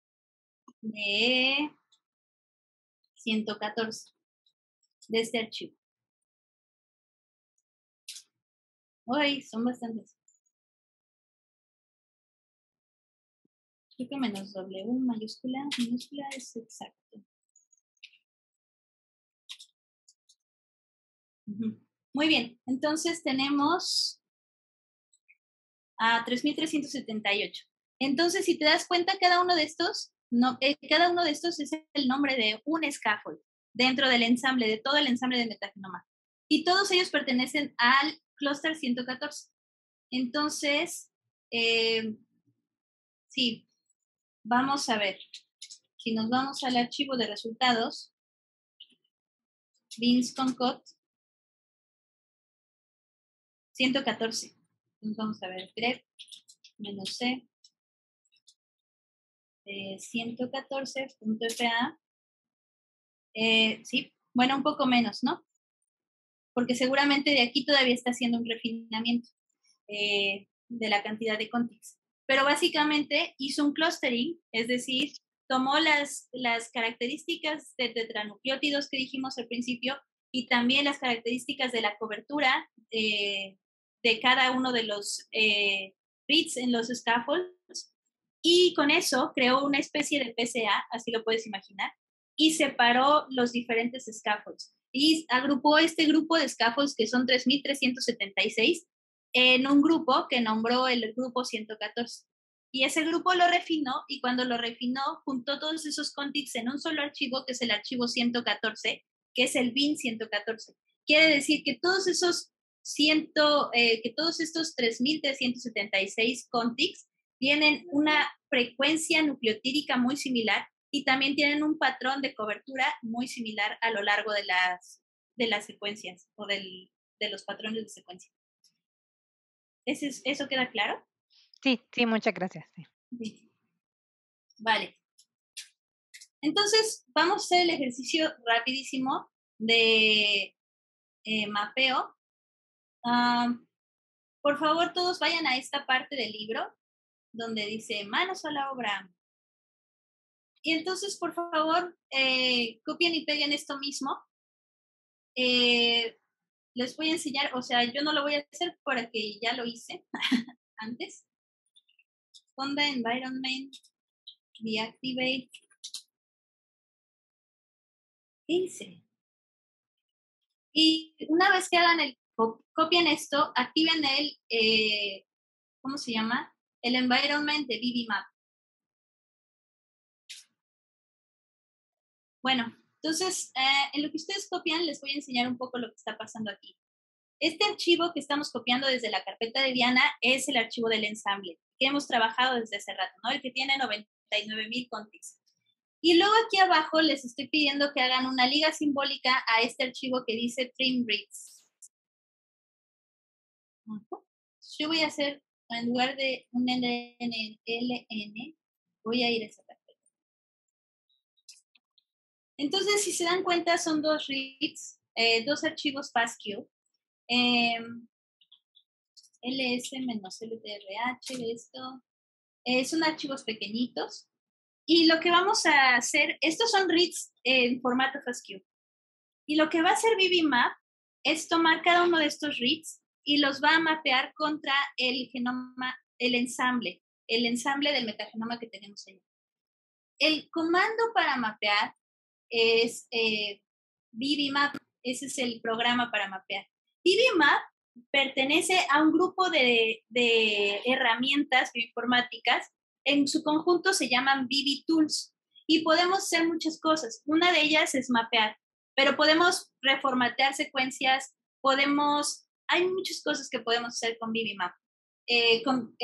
de 114 de este archivo. Uy, son bastantes. Creo que menos W minúscula es exacto. Muy bien, entonces tenemos a 3.378. Entonces, si te das cuenta, cada uno de estos es el nombre de un scaffold dentro del ensamble, de todo el ensamble de metagenoma. Y todos ellos pertenecen al clúster 114. Entonces, sí, vamos a ver. Si nos vamos al archivo de resultados, bins concat 114. Entonces vamos a ver, grep -c 114.fa. Sí, bueno, un poco menos, ¿no? Porque seguramente de aquí todavía está haciendo un refinamiento de la cantidad de contigs. Pero básicamente hizo un clustering, es decir, tomó las características de tetranucleótidos que dijimos al principio y también las características de la cobertura de cada uno de los reads en los scaffolds, y con eso creó una especie de PCA, así lo puedes imaginar, y separó los diferentes scaffolds. Y agrupó este grupo de scaffolds, que son 3.376, en un grupo que nombró el grupo 114. Y ese grupo lo refinó, y cuando lo refinó, juntó todos esos contigs en un solo archivo, que es el archivo 114, que es el bin 114. Quiere decir que todos estos 3.376 contigs tienen una frecuencia nucleotídica muy similar y también tienen un patrón de cobertura muy similar a lo largo de las secuencias o de los patrones de secuencia. ¿Eso queda claro? Sí, muchas gracias. Sí. Vale. Entonces, vamos a hacer el ejercicio rapidísimo de mapeo. Por favor, todos vayan a esta parte del libro donde dice manos a la obra. Y entonces, por favor, copien y peguen esto mismo. Les voy a enseñar, o sea, yo no lo voy a hacer porque ya lo hice antes. Fonda environment, deactivate. ¿Qué hice? Y una vez que hagan copien esto, activen ¿cómo se llama? El environment de BBMap. Bueno, entonces, en lo que ustedes copian, les voy a enseñar un poco lo que está pasando aquí. Este archivo que estamos copiando desde la carpeta de Diana es el archivo del ensamble, que hemos trabajado desde hace rato, ¿no? El que tiene 99,000 contigs. Y luego aquí abajo les estoy pidiendo que hagan una liga simbólica a este archivo que dice trim reads. Yo voy a hacer, en lugar de un LN, voy a ir a esa carpeta. Entonces, si se dan cuenta, son dos reads, dos archivos FASTQ. ls-ltrh, esto. Son archivos pequeñitos. Y lo que vamos a hacer, estos son reads en formato FASTQ. Y lo que va a hacer BBMap es tomar cada uno de estos reads y los va a mapear contra el genoma, el ensamble del metagenoma que tenemos ahí. El comando para mapear es BBMap, ese es el programa para mapear. BBMap pertenece a un grupo de herramientas bioinformáticas. En su conjunto se llaman BB Tools y podemos hacer muchas cosas. Una de ellas es mapear, pero podemos reformatear secuencias, podemos hay muchas cosas que podemos hacer con BBMap, con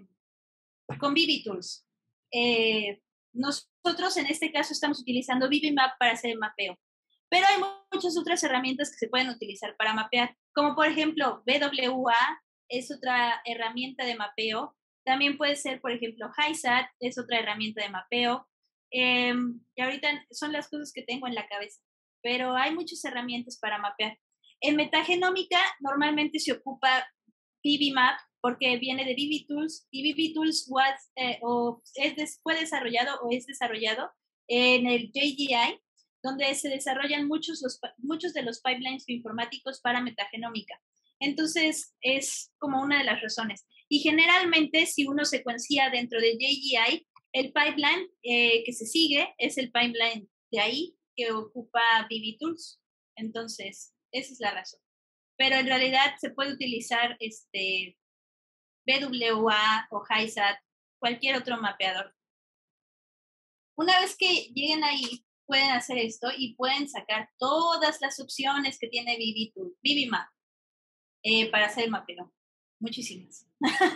BB nosotros en este caso estamos utilizando BBMap para hacer el mapeo, pero hay muchas otras herramientas que se pueden utilizar para mapear, como por ejemplo BWA es otra herramienta de mapeo. También puede ser, por ejemplo, HiSat es otra herramienta de mapeo. Y ahorita son las cosas que tengo en la cabeza, pero hay muchas herramientas para mapear. En metagenómica normalmente se ocupa BBMap porque viene de BBTools y BBTools fue desarrollado o es desarrollado en el JGI, donde se desarrollan muchos de los pipelines bioinformáticos para metagenómica. Entonces, es como una de las razones. Y generalmente, si uno secuencia dentro de JGI, el pipeline que se sigue es el pipeline de ahí que ocupa BBTools. Entonces, esa es la razón. Pero en realidad se puede utilizar BWA o HiSat, cualquier otro mapeador. Una vez que lleguen ahí, pueden hacer esto y pueden sacar todas las opciones que tiene BBMap para hacer el mapeo. Muchísimas.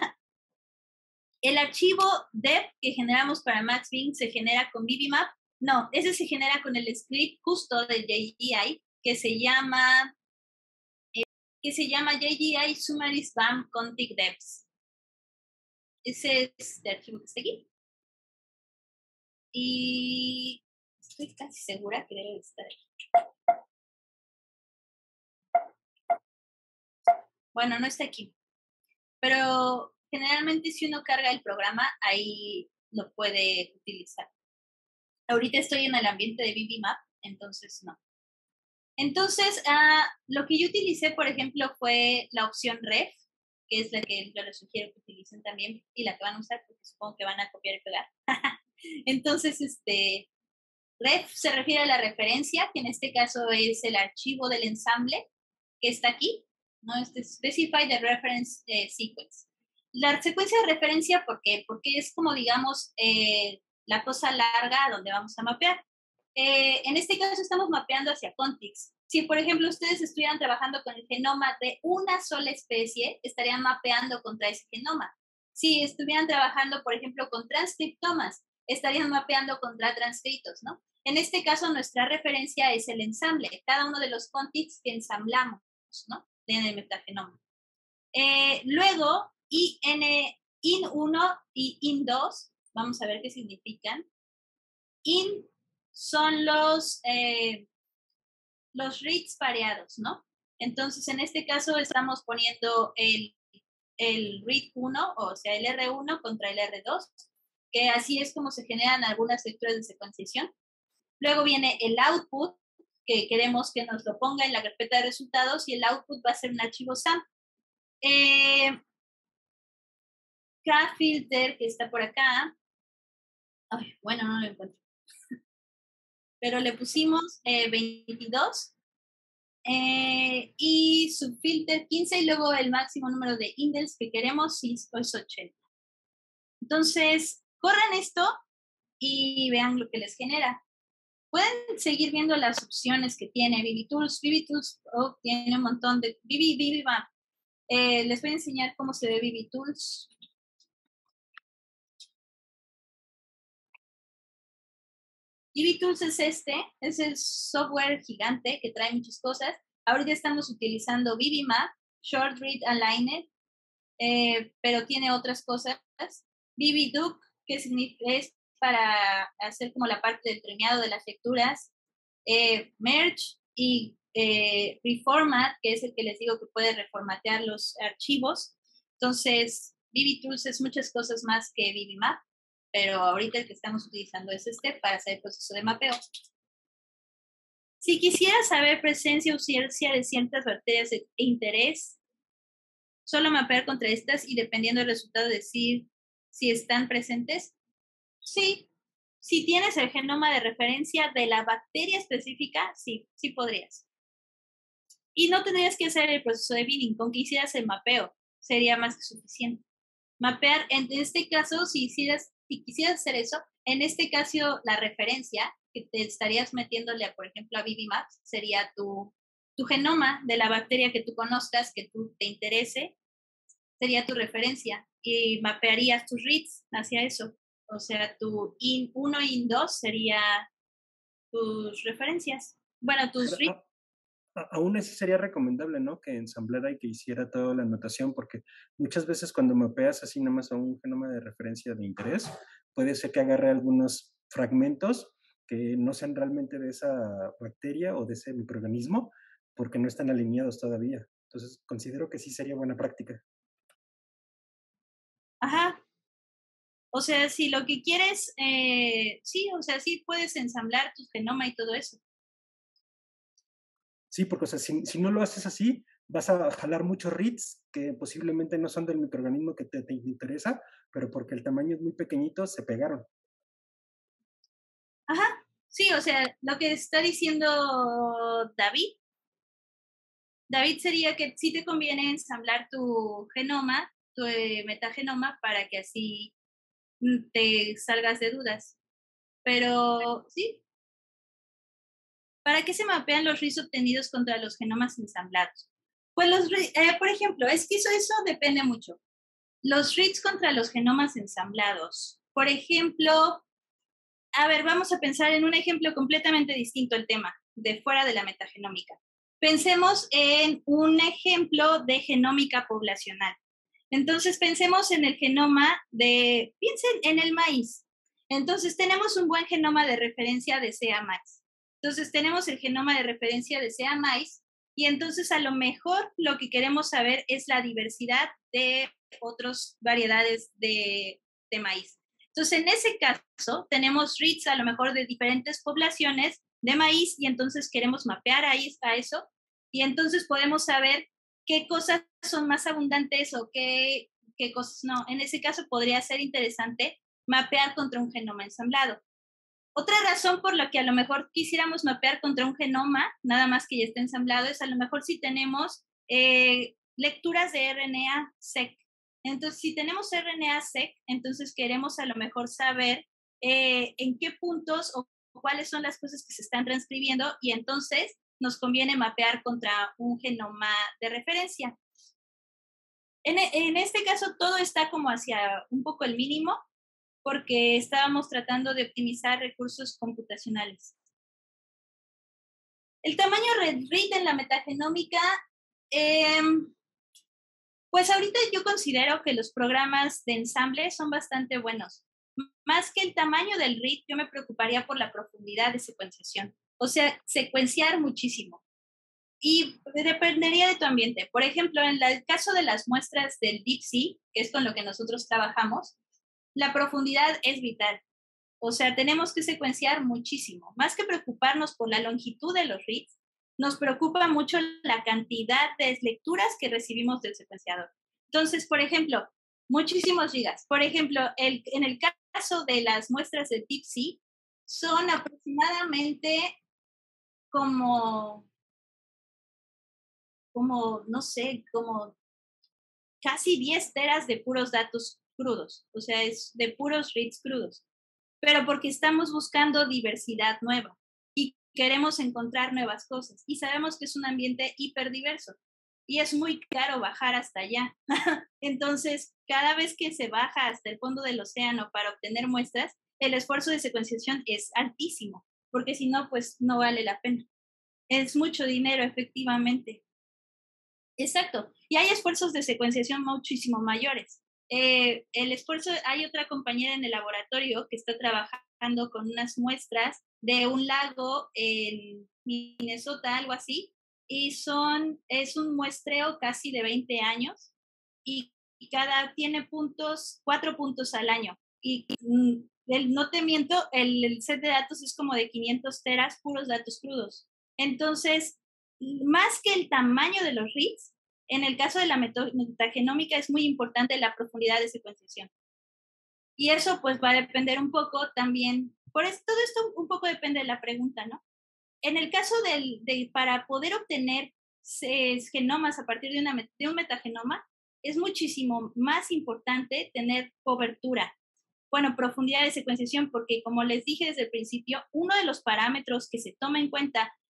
El archivo deb que generamos para MaxBin se genera con BBMap. No, ese se genera con el script justo de JGI que se llama JGI Summary Spam Config Debs. Ese es el archivo que está aquí. Y estoy casi segura que debe estar aquí. Bueno, no está aquí. Pero generalmente si uno carga el programa, ahí lo puede utilizar. Ahorita estoy en el ambiente de BBMap, entonces no. Entonces, lo que yo utilicé, por ejemplo, fue la opción ref, que es la que yo les sugiero que utilicen también y la que van a usar, porque supongo que van a copiar y pegar. Entonces, ref se refiere a la referencia, que en este caso es el archivo del ensamble que está aquí, ¿no? Specify the reference sequence. La secuencia de referencia, ¿por qué? Porque es como, digamos, la cosa larga donde vamos a mapear. En este caso estamos mapeando hacia contigs. Si, por ejemplo, ustedes estuvieran trabajando con el genoma de una sola especie, estarían mapeando contra ese genoma. Si estuvieran trabajando, por ejemplo, con transcriptomas, estarían mapeando contra transcritos, ¿no? En este caso, nuestra referencia es el ensamble, cada uno de los contigs que ensamblamos, ¿no? En el metagenoma. Luego, in1 y in2, vamos a ver qué significan. In son los reads pareados, ¿no? Entonces, en este caso estamos poniendo el read 1, o sea, el R1 contra el R2, que así es como se generan algunas lecturas de secuenciación. Luego viene el output, que queremos que nos lo ponga en la carpeta de resultados, y el output va a ser un archivo SAM. Kfilter, que está por acá. Ay, bueno, no lo encuentro. Pero le pusimos 22 y subfilter 15 y luego el máximo número de indels que queremos es 80. Entonces, corran esto y vean lo que les genera. Pueden seguir viendo las opciones que tiene BBTools. BBTools tiene un montón de... BBMap. Les voy a enseñar cómo se ve BBTools. BBTools es el software gigante que trae muchas cosas. Ahorita estamos utilizando BBMap, Short Read Aligned, pero tiene otras cosas. BBDuc, que es para hacer como la parte del premiado de las lecturas. Merge y Reformat, que es el que les digo que puede reformatear los archivos. Entonces, BBTools es muchas cosas más que BBMap, pero ahorita el que estamos utilizando es para hacer el proceso de mapeo. Si quisiera saber presencia o ausencia de ciertas bacterias de interés, solo mapear contra estas y dependiendo del resultado decir si están presentes. Sí, si tienes el genoma de referencia de la bacteria específica, sí podrías. Y no tendrías que hacer el proceso de binning, con que hicieras el mapeo, sería más que suficiente. Mapear, en este caso, si quisieras hacer eso, en este caso la referencia que te estarías metiéndole, por ejemplo, a BBMap sería tu tu genoma de la bacteria que tú conozcas, que tú te interese, sería tu referencia y mapearías tus reads hacia eso. O sea, tu IN1 y IN2 sería tus referencias. Bueno, tus Pero, reads. aún así sería recomendable, ¿no? Que ensamblara y que hiciera toda la anotación, porque muchas veces cuando mapeas así nada más a un genoma de referencia de interés, puede ser que agarre algunos fragmentos que no sean realmente de esa bacteria o de ese microorganismo, porque no están alineados todavía. Entonces, considero que sí sería buena práctica. Ajá. O sea, si lo que quieres, sí, o sea, sí puedes ensamblar tu genoma y todo eso. Sí, porque o sea, si no lo haces así, vas a jalar muchos reads que posiblemente no son del microorganismo que te interesa, pero porque el tamaño es muy pequeñito, se pegaron. Ajá. Sí, o sea, lo que está diciendo David, David sería que sí te conviene ensamblar tu genoma, tu metagenoma, para que así te salgas de dudas. Pero sí, ¿para qué se mapean los RIS obtenidos contra los genomas ensamblados? Pues por ejemplo, es que eso depende mucho. Los reads contra los genomas ensamblados. Por ejemplo, a ver, vamos a pensar en un ejemplo completamente distinto al tema, de fuera de la metagenómica. Pensemos en un ejemplo de genómica poblacional. Entonces, pensemos en el genoma piensen en el maíz. Entonces, tenemos un buen genoma de referencia de sea maíz. Entonces, tenemos el genoma de referencia de sea maíz y entonces a lo mejor lo que queremos saber es la diversidad de otras variedades de maíz. Entonces, en ese caso, tenemos reads a lo mejor de diferentes poblaciones de maíz y entonces queremos mapear ahí a eso y entonces podemos saber qué cosas son más abundantes o qué cosas no. En ese caso podría ser interesante mapear contra un genoma ensamblado. Otra razón por la que a lo mejor quisiéramos mapear contra un genoma, nada más que ya esté ensamblado, es a lo mejor si tenemos lecturas de RNA-seq. Entonces, si tenemos RNA-seq, entonces queremos a lo mejor saber en qué puntos o cuáles son las cosas que se están transcribiendo y entonces nos conviene mapear contra un genoma de referencia. En este caso, todo está como hacia un poco el mínimo, porque estábamos tratando de optimizar recursos computacionales. El tamaño read en la metagenómica, pues ahorita yo considero que los programas de ensamble son bastante buenos. Más que el tamaño del read, yo me preocuparía por la profundidad de secuenciación. O sea, secuenciar muchísimo. Y dependería de tu ambiente. Por ejemplo, en el caso de las muestras del DeepSeek, que es con lo que nosotros trabajamos, la profundidad es vital. O sea, tenemos que secuenciar muchísimo. Más que preocuparnos por la longitud de los reads, nos preocupa mucho la cantidad de lecturas que recibimos del secuenciador. Entonces, por ejemplo, muchísimos gigas. Por ejemplo, en el caso de las muestras de DeepSeek, son aproximadamente como, no sé, como casi 10 teras de puros datos crudos. O sea, es de puros reads crudos. Pero porque estamos buscando diversidad nueva y queremos encontrar nuevas cosas. Y sabemos que es un ambiente hiperdiverso y es muy caro bajar hasta allá. Entonces, cada vez que se baja hasta el fondo del océano para obtener muestras, el esfuerzo de secuenciación es altísimo, porque si no, pues no vale la pena. Es mucho dinero, efectivamente. Exacto. Y hay esfuerzos de secuenciación muchísimo mayores. El esfuerzo, hay otra compañera en el laboratorio que está trabajando con unas muestras de un lago en Minnesota, algo así, y es un muestreo casi de 20 años y tiene 4 puntos al año. Y no te miento, el set de datos es como de 500 teras, puros datos crudos. Entonces, más que el tamaño de los reads, en el caso de la metagenómica es muy importante la profundidad de secuenciación. Y eso pues va a depender un poco también, por eso todo esto un poco depende de la pregunta, ¿no? En el caso para poder obtener genomas a partir de un metagenoma, es muchísimo más importante tener cobertura. Bueno, profundidad de secuenciación, porque como les dije desde el principio, uno de los parámetros que se toma en cuenta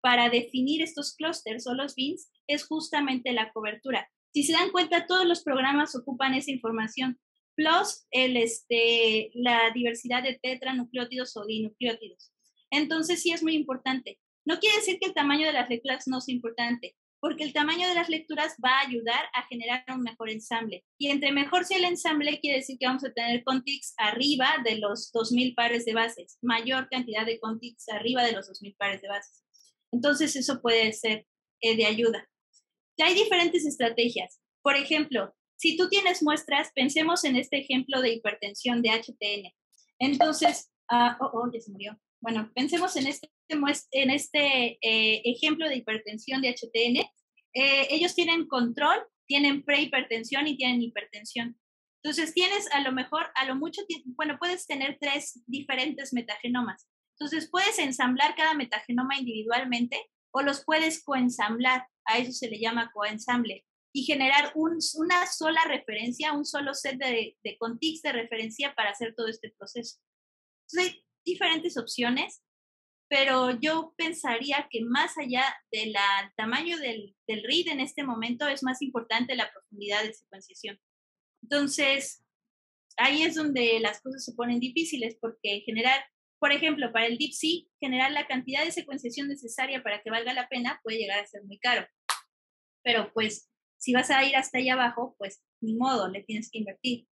para definir estos clústeres o los bins es justamente la cobertura. Si se dan cuenta, todos los programas ocupan esa información, plus la diversidad de tetranucleótidos o dinucleótidos. Entonces sí es muy importante. No quiere decir que el tamaño de las lecturas no sea importante, porque el tamaño de las lecturas va a ayudar a generar un mejor ensamble. Y entre mejor sea el ensamble, quiere decir que vamos a tener contigs arriba de los 2000 pares de bases, mayor cantidad de contigs arriba de los 2000 pares de bases. Entonces eso puede ser de ayuda. Ya hay diferentes estrategias. Por ejemplo, si tú tienes muestras, pensemos en este ejemplo de hipertensión de HTN. Entonces, ya se murió. Bueno, pensemos en este ejemplo de hipertensión de HTN. Ellos tienen control, tienen prehipertensión y tienen hipertensión. Entonces, tienes a lo mejor, puedes tener 3 diferentes metagenomas. Entonces, puedes ensamblar cada metagenoma individualmente o los puedes coensamblar. A eso se le llama coensamble. Y generar una sola referencia, un solo set de contigs de referencia para hacer todo este proceso. Entonces, hay diferentes opciones, pero yo pensaría que más allá del tamaño del read en este momento es más importante la profundidad de secuenciación. Entonces, ahí es donde las cosas se ponen difíciles porque generar, por ejemplo, para el DeepSeek, generar la cantidad de secuenciación necesaria para que valga la pena puede llegar a ser muy caro. Pero pues, si vas a ir hasta allá abajo, pues ni modo, le tienes que invertir.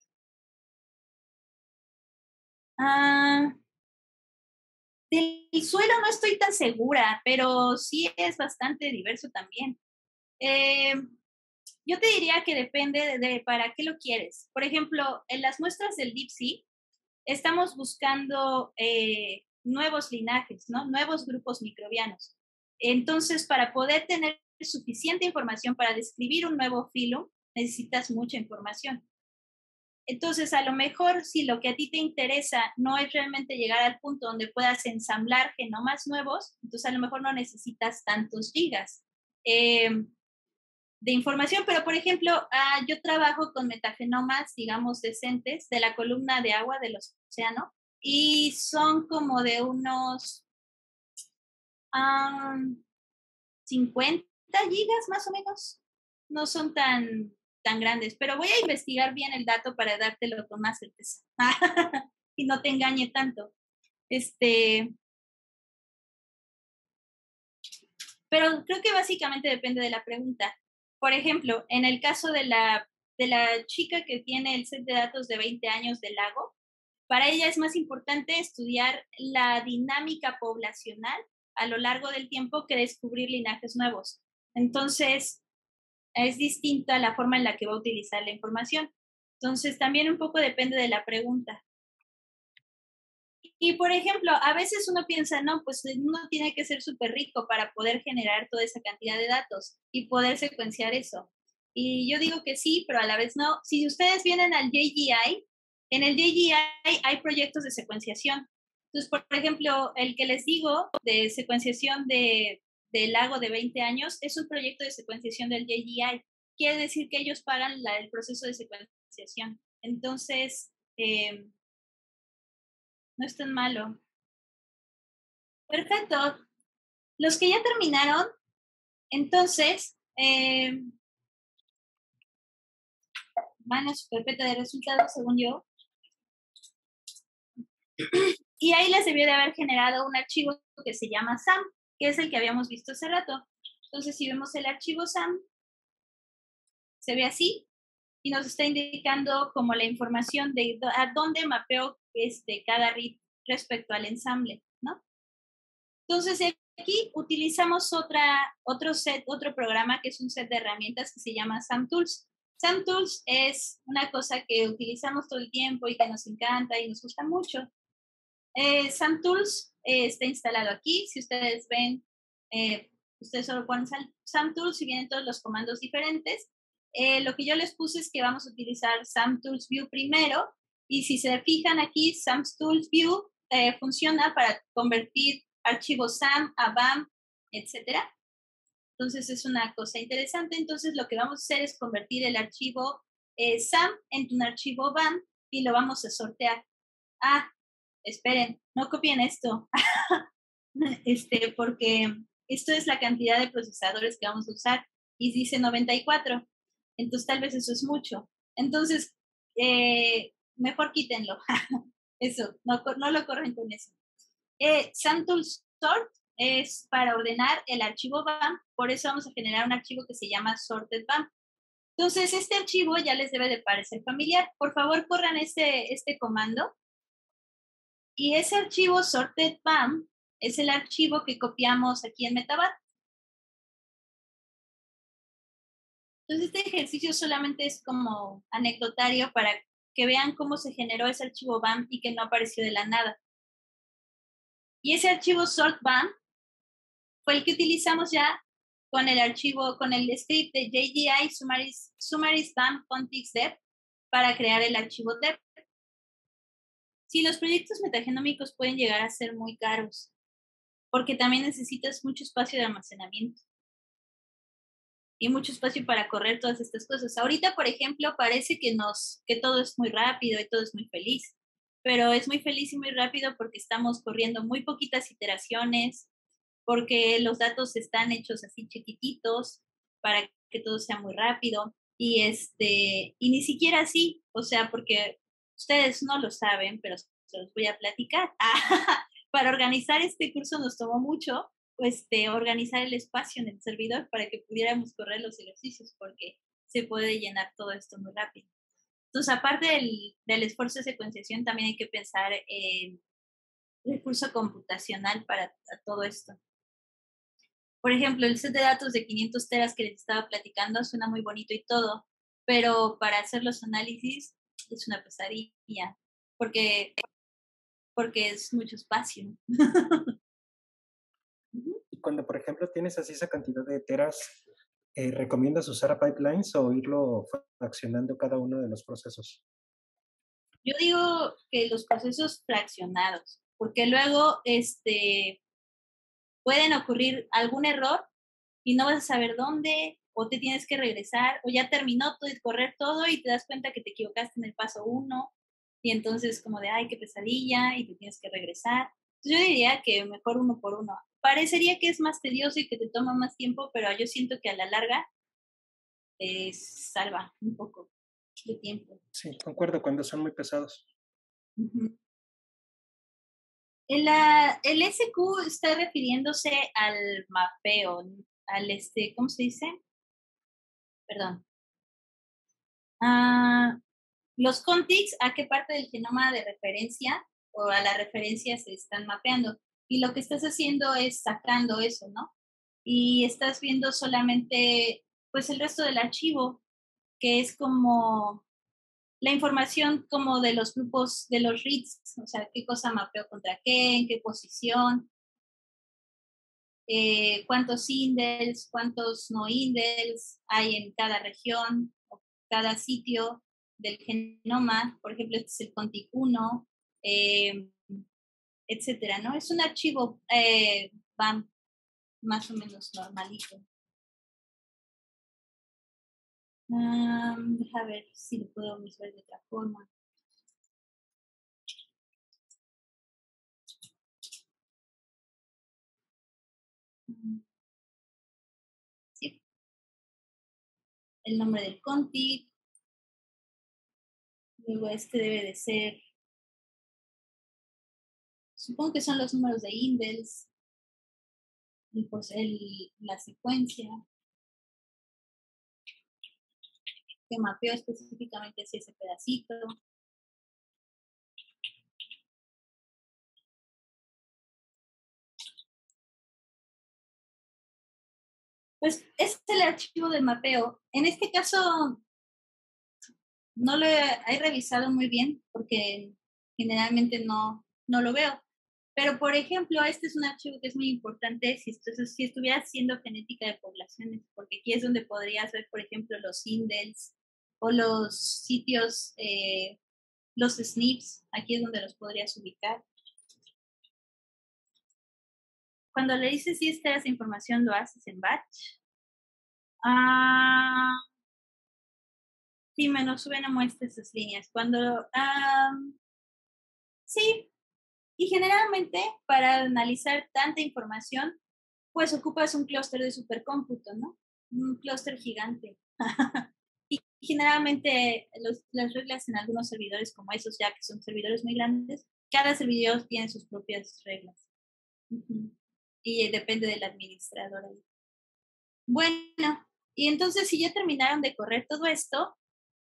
Del suelo no estoy tan segura, pero sí es bastante diverso también. Yo te diría que depende de para qué lo quieres. Por ejemplo, en las muestras del DeepSeek estamos buscando nuevos linajes, ¿no? Nuevos grupos microbianos. Entonces, para poder tener suficiente información para describir un nuevo filo, necesitas mucha información. Entonces, a lo mejor, si lo que a ti te interesa no es realmente llegar al punto donde puedas ensamblar genomas nuevos, entonces a lo mejor no necesitas tantos gigas de información. Pero, por ejemplo, yo trabajo con metagenomas, digamos, decentes de la columna de agua del océano y son como de unos 50 gigas más o menos. No son tan grandes, pero voy a investigar bien el dato para dártelo con más certeza y no te engañe tanto. Pero creo que básicamente depende de la pregunta. Por ejemplo, en el caso de la chica que tiene el set de datos de 20 años del lago, para ella es más importante estudiar la dinámica poblacional a lo largo del tiempo que descubrir linajes nuevos. Entonces, es distinta la forma en la que va a utilizar la información. Entonces, también un poco depende de la pregunta. Y, por ejemplo, a veces uno piensa, no, pues uno tiene que ser súper rico para poder generar toda esa cantidad de datos y poder secuenciar eso. Y yo digo que sí, pero a la vez no. Si ustedes vienen al JGI, en el JGI hay proyectos de secuenciación. Entonces, por ejemplo, el que les digo de secuenciación del lago de 20 años es un proyecto de secuenciación del JGI. Quiere decir que ellos pagan el proceso de secuenciación. Entonces, no es tan malo. Perfecto. Los que ya terminaron, entonces, van a su carpeta de resultados, según yo. Y ahí les debió de haber generado un archivo que se llama SAM, que es el que habíamos visto hace rato. Entonces, si vemos el archivo SAM, se ve así y nos está indicando como la información de a dónde mapeó cada read respecto al ensamble, ¿no? Entonces, aquí utilizamos otro programa que es un set de herramientas que se llama SAMtools. SAMtools es una cosa que utilizamos todo el tiempo y que nos encanta y nos gusta mucho. SAMtools está instalado aquí. Si ustedes ven, ustedes solo ponen SAMtools y vienen todos los comandos diferentes. Lo que yo les puse es que vamos a utilizar SAMtools View primero. Y si se fijan aquí, SAMtools View funciona para convertir archivos SAM a BAM, etcétera. Entonces es una cosa interesante. Entonces lo que vamos a hacer es convertir el archivo SAM en un archivo BAM y lo vamos a sortear. Esperen, no copien esto. Porque esto es la cantidad de procesadores que vamos a usar, y dice 94, entonces tal vez eso es mucho. Entonces, mejor quítenlo. Eso, no lo corren con eso. Sample sort es para ordenar el archivo BAM, por eso vamos a generar un archivo que se llama sorted BAM. Entonces, este archivo ya les debe de parecer familiar. Por favor, corran este comando. Y ese archivo sorted BAM es el archivo que copiamos aquí en Metabat. Entonces, este ejercicio solamente es como anecdotario para que vean cómo se generó ese archivo BAM y que no apareció de la nada. Y ese archivo sort BAM fue el que utilizamos ya con el archivo, con el script de JDI Summaries BAM Contigs Dep para crear el archivo Dep. Sí, los proyectos metagenómicos pueden llegar a ser muy caros, porque también necesitas mucho espacio de almacenamiento y mucho espacio para correr todas estas cosas. Ahorita, por ejemplo, parece que todo es muy rápido y todo es muy feliz, pero es muy feliz y muy rápido porque estamos corriendo muy poquitas iteraciones, porque los datos están hechos así chiquititos para que todo sea muy rápido y ni siquiera así, o sea, porque ustedes no lo saben, pero se los voy a platicar. Para organizar este curso nos tomó mucho organizar el espacio en el servidor para que pudiéramos correr los ejercicios, porque se puede llenar todo esto muy rápido. Entonces, aparte del esfuerzo de secuenciación, también hay que pensar en recurso computacional para todo esto. Por ejemplo, el set de datos de 500 teras que les estaba platicando suena muy bonito y todo, pero para hacer los análisis es una pesadilla, porque es mucho espacio. Y cuando, por ejemplo, tienes así esa cantidad de teras, ¿recomiendas usar a pipelines o irlo fraccionando cada uno de los procesos? Yo digo que los procesos fraccionados, porque luego pueden ocurrir algún error y no vas a saber dónde, o te tienes que regresar, o ya terminó todo de correr todo y te das cuenta que te equivocaste en el paso 1, y entonces como de, ay, qué pesadilla, y te tienes que regresar. Entonces yo diría que mejor uno por uno. Parecería que es más tedioso y que te toma más tiempo, pero yo siento que a la larga salva un poco de tiempo. Sí, concuerdo, cuando son muy pesados. Uh-huh. El SQ está refiriéndose al mapeo, al ¿cómo se dice? Perdón. Los contigs, ¿a qué parte del genoma de referencia o a la referencia se están mapeando? Y lo que estás haciendo es sacando eso, ¿no? Y estás viendo solamente, pues, el resto del archivo, que es como la información como de los grupos, de los reads, o sea, qué cosa mapeo contra qué, en qué posición, cuántos indels, cuántos no indels hay en cada región, o cada sitio del genoma. Por ejemplo, este es el contig 1, etcétera, ¿no? Es un archivo BAM más o menos normalito. Deja ver si lo puedo mostrar de otra forma. Sí. El nombre del config. Luego debe de ser, supongo que son los números de indels, la secuencia que mapeó específicamente hacia ese pedacito. Pues es el archivo del mapeo. En este caso no lo he revisado muy bien porque generalmente no lo veo. Pero, por ejemplo, este es un archivo que es muy importante si estuviera haciendo genética de poblaciones, porque aquí es donde podrías ver, por ejemplo, los indels o los sitios, los SNPs, aquí es donde los podrías ubicar. Cuando le dices si esta información lo haces en batch, sí, menos suben a muestra esas líneas. Sí, y generalmente para analizar tanta información, pues ocupas un clúster de supercómputo, ¿no? Un clúster gigante. Y generalmente las reglas en algunos servidores como esos, ya que son servidores muy grandes, cada servidor tiene sus propias reglas. Y depende del administrador. Bueno, y entonces si ya terminaron de correr todo esto,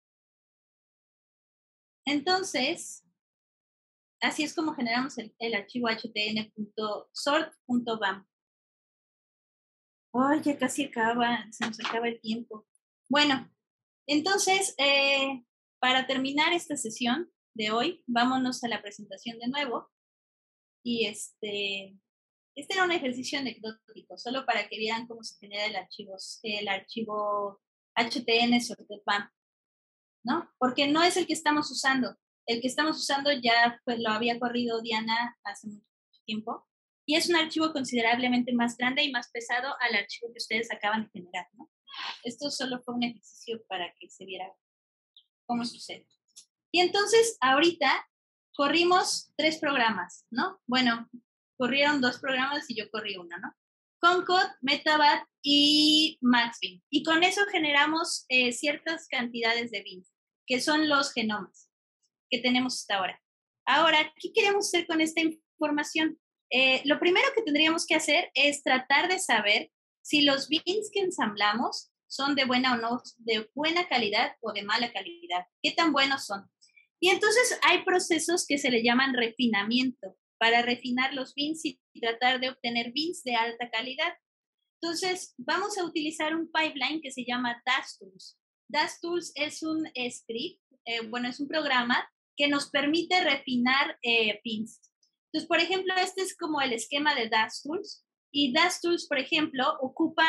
entonces, así es como generamos el archivo htn.sort.bam. Ay, ya casi se nos acaba el tiempo. Bueno, entonces, para terminar esta sesión de hoy, vámonos a la presentación de nuevo. Y este era un ejercicio anecdótico, solo para que vean cómo se genera el archivo htn sorted.bam, ¿no? Porque no es el que estamos usando. El que estamos usando ya pues, lo había corrido Diana hace mucho tiempo. Y es un archivo considerablemente más grande y más pesado al archivo que ustedes acaban de generar, ¿no? Esto solo fue un ejercicio para que se viera cómo sucede. Y entonces, ahorita corrimos 3 programas, ¿no? Bueno, corrieron 2 programas y yo corrí uno, ¿no? Concord, Metabat y MaxBin. Y con eso generamos ciertas cantidades de bins, que son los genomas que tenemos hasta ahora. Ahora, ¿qué queremos hacer con esta información? Lo primero que tendríamos que hacer es tratar de saber si los bins que ensamblamos son de buena o no, de buena calidad o de mala calidad. ¿Qué tan buenos son? Y entonces hay procesos que se le llaman refinamiento para refinar los bins y tratar de obtener bins de alta calidad. Entonces, vamos a utilizar un pipeline que se llama dastools. Dastools es un script, es un programa que nos permite refinar bins. Entonces, por ejemplo, este es como el esquema de dastools. Y dastools, por ejemplo, ocupa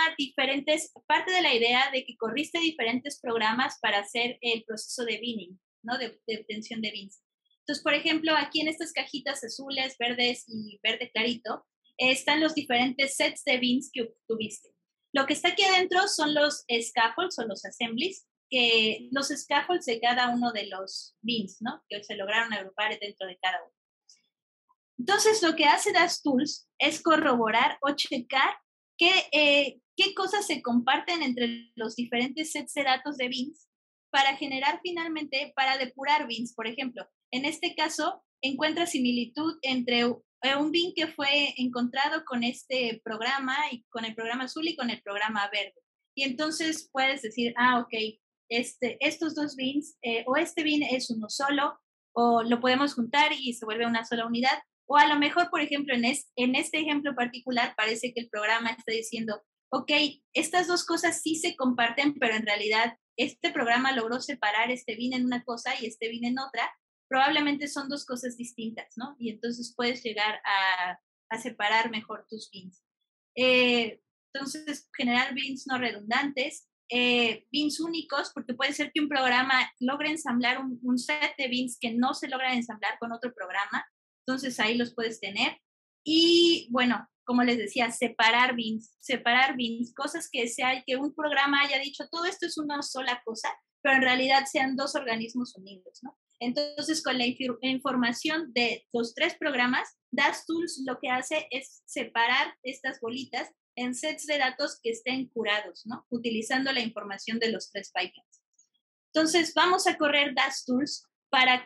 parte de la idea de que corriste diferentes programas para hacer el proceso de binning, ¿no? De obtención de bins. Entonces, por ejemplo, aquí en estas cajitas azules, verdes y verde clarito, están los diferentes sets de bins que obtuviste. Lo que está aquí adentro son los scaffolds o los assemblies, que los scaffolds de cada uno de los bins, ¿no? Que se lograron agrupar dentro de cada uno. Entonces, lo que hace dastools es corroborar o checar qué cosas se comparten entre los diferentes sets de datos de bins para generar finalmente, para depurar bins. Por ejemplo, en este caso, encuentra similitud entre un bin que fue encontrado con este programa, y con el programa azul y con el programa verde. Y entonces puedes decir, ok, estos 2 bins, o este bin es uno solo, o lo podemos juntar y se vuelve una sola unidad. O a lo mejor, por ejemplo, en este ejemplo particular, parece que el programa está diciendo, ok, estas 2 cosas sí se comparten, pero en realidad este programa logró separar este bin en una cosa y este bin en otra. Probablemente son 2 cosas distintas, ¿no? Y entonces puedes llegar a separar mejor tus bins. Entonces, generar bins no redundantes, bins únicos, porque puede ser que un programa logre ensamblar un set de bins que no se logra ensamblar con otro programa. Entonces ahí los puedes tener. Y bueno, como les decía, separar bins, cosas que un programa haya dicho, todo esto es una sola cosa, pero en realidad sean 2 organismos unidos, ¿no? Entonces, con la información de los 3 programas, dastools lo que hace es separar estas bolitas en sets de datos que estén curados, ¿no? Utilizando la información de los 3 pipelines. Entonces, vamos a correr dastools para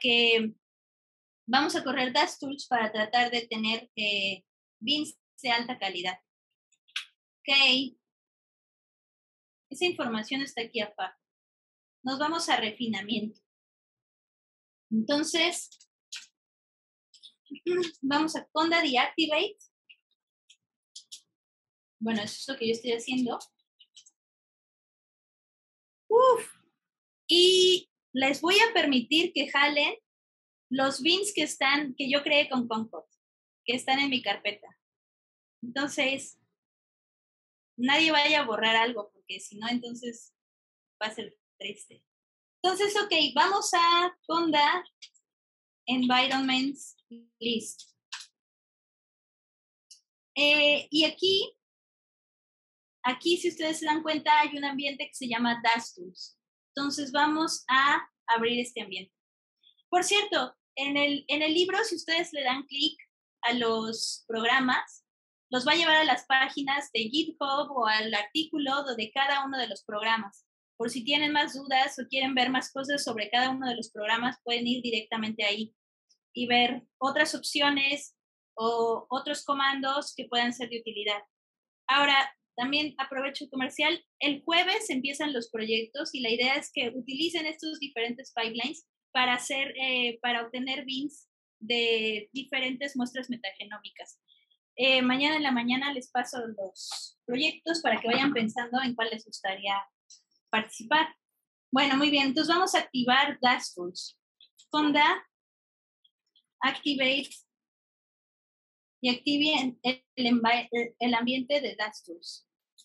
tratar de tener bins de alta calidad. Ok. Esa información está aquí abajo. Nos vamos a refinamiento. Entonces, vamos a conda deactivate. Bueno, eso es lo que yo estoy haciendo. Y les voy a permitir que jalen los bins que yo creé con Concord, que están en mi carpeta. Entonces, nadie vaya a borrar algo, porque si no, entonces va a ser triste. Entonces, ok, vamos a conda environments list. Y aquí, si ustedes se dan cuenta, hay un ambiente que se llama dastools. Entonces, vamos a abrir este ambiente. Por cierto, en el libro, si ustedes le dan clic a los programas, los va a llevar a las páginas de GitHub o al artículo de cada uno de los programas. Por si tienen más dudas o quieren ver más cosas sobre cada uno de los programas, pueden ir directamente ahí y ver otras opciones o otros comandos que puedan ser de utilidad. Ahora, también aprovecho el comercial. El jueves empiezan los proyectos y la idea es que utilicen estos diferentes pipelines para obtener beans de diferentes muestras metagenómicas. Mañana en la mañana les paso los proyectos para que vayan pensando en cuál les gustaría participar. Bueno, muy bien. Entonces vamos a activar DashTools. Con Da, Activate y activen el ambiente de DashTools.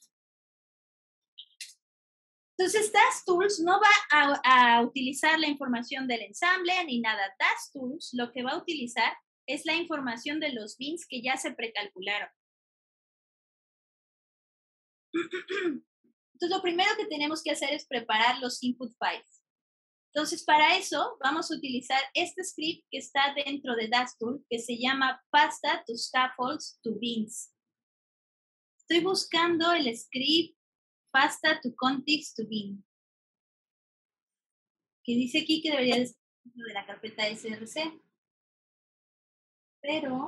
Entonces, DashTools no va a utilizar la información del ensamble ni nada. DashTools lo que va a utilizar es la información de los beans que ya se precalcularon. Entonces, lo primero que tenemos que hacer es preparar los input files. Entonces, para eso vamos a utilizar este script que está dentro de DashTools, que se llama pasta to scaffolds to beans. Estoy buscando el script pasta to contigs to bean, que dice aquí que debería de estar dentro de la carpeta src, pero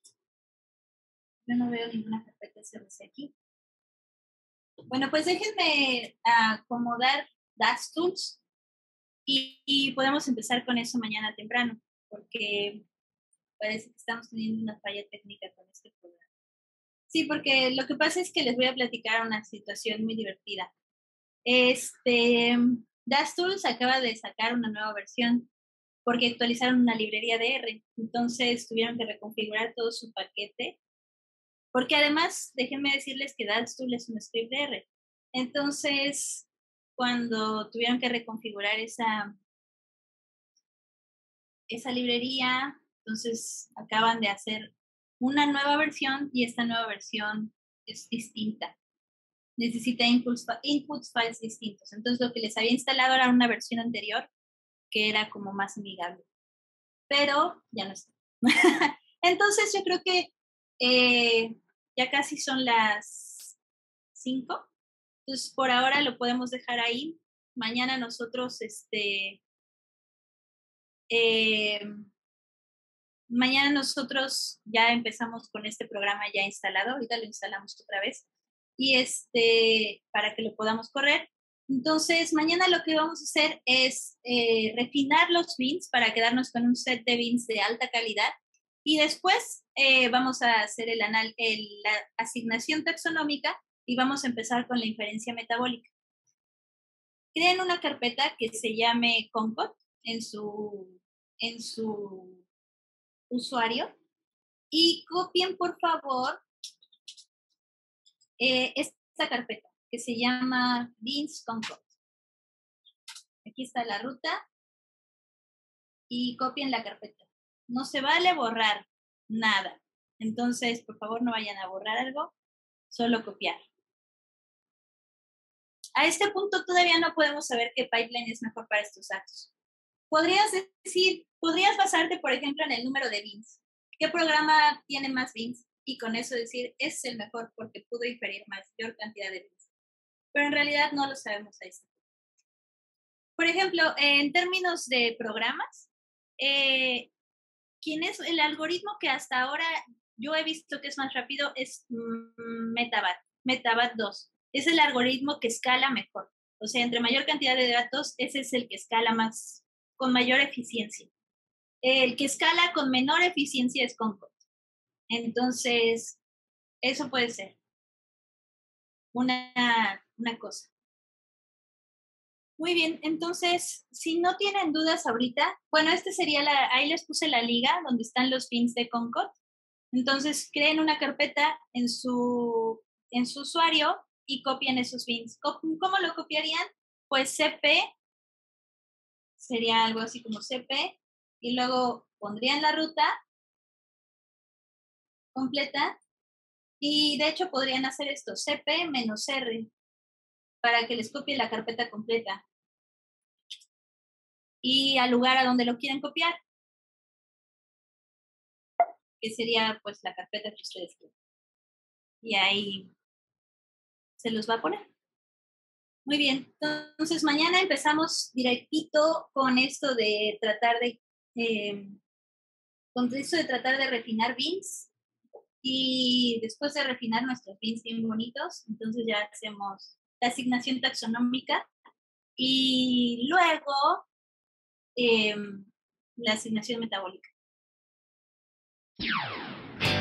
yo no veo ninguna carpeta src aquí. Bueno, pues déjenme acomodar DashTools y podemos empezar con eso mañana temprano, porque parece que estamos teniendo una falla técnica con este programa. Sí, porque lo que pasa es que les voy a platicar una situación muy divertida. DashTools acaba de sacar una nueva versión porque actualizaron una librería de R. Entonces tuvieron que reconfigurar todo su paquete. Porque además, déjenme decirles que DashTools es un script de R. Entonces, cuando tuvieron que reconfigurar esa librería, entonces acaban de hacer una nueva versión y esta nueva versión es distinta. Necesita inputs files distintos. Entonces, lo que les había instalado era una versión anterior que era como más amigable. Pero ya no está. Entonces, yo creo que ya casi son las 5. Entonces, por ahora lo podemos dejar ahí. Mañana nosotros, mañana nosotros ya empezamos con este programa ya instalado. Ahorita lo instalamos otra vez. Y para que lo podamos correr. Entonces, mañana lo que vamos a hacer es refinar los beans para quedarnos con un set de beans de alta calidad. Y después vamos a hacer la asignación taxonómica y vamos a empezar con la inferencia metabólica. Creen una carpeta que se llame Concord en su usuario y copien, por favor, esta carpeta que se llama Beans Concord. Aquí está la ruta y copien la carpeta. No se vale borrar nada. Entonces, por favor, no vayan a borrar algo, solo copiar. A este punto todavía no podemos saber qué pipeline es mejor para estos datos. Podrías basarte, por ejemplo, en el número de beans. ¿Qué programa tiene más beans? Y con eso decir, es el mejor porque pudo inferir mayor cantidad de beans. Pero en realidad no lo sabemos a este punto. Por ejemplo, en términos de programas, ¿quién es el algoritmo que hasta ahora yo he visto que es más rápido? Es MetaBat 2. Es el algoritmo que escala mejor. O sea, entre mayor cantidad de datos, ese es el que escala más, con mayor eficiencia. El que escala con menor eficiencia es Concord. Entonces, eso puede ser una cosa. Muy bien, entonces, si no tienen dudas ahorita, bueno, sería ahí les puse la liga donde están los pins de Concord. Entonces, creen una carpeta en su usuario y copien esos pins. ¿Cómo lo copiarían? Pues CP, sería algo así como CP, y luego pondrían la ruta completa, y de hecho podrían hacer esto, CP-R, para que les copie la carpeta completa y al lugar a donde lo quieren copiar, que sería pues la carpeta que ustedes quieren. y ahí se los va a poner. Muy bien, entonces mañana empezamos directito con esto de tratar de refinar beans, y después de refinar nuestros beans bien bonitos, entonces ya hacemos la asignación taxonómica y luego la asignación metabólica.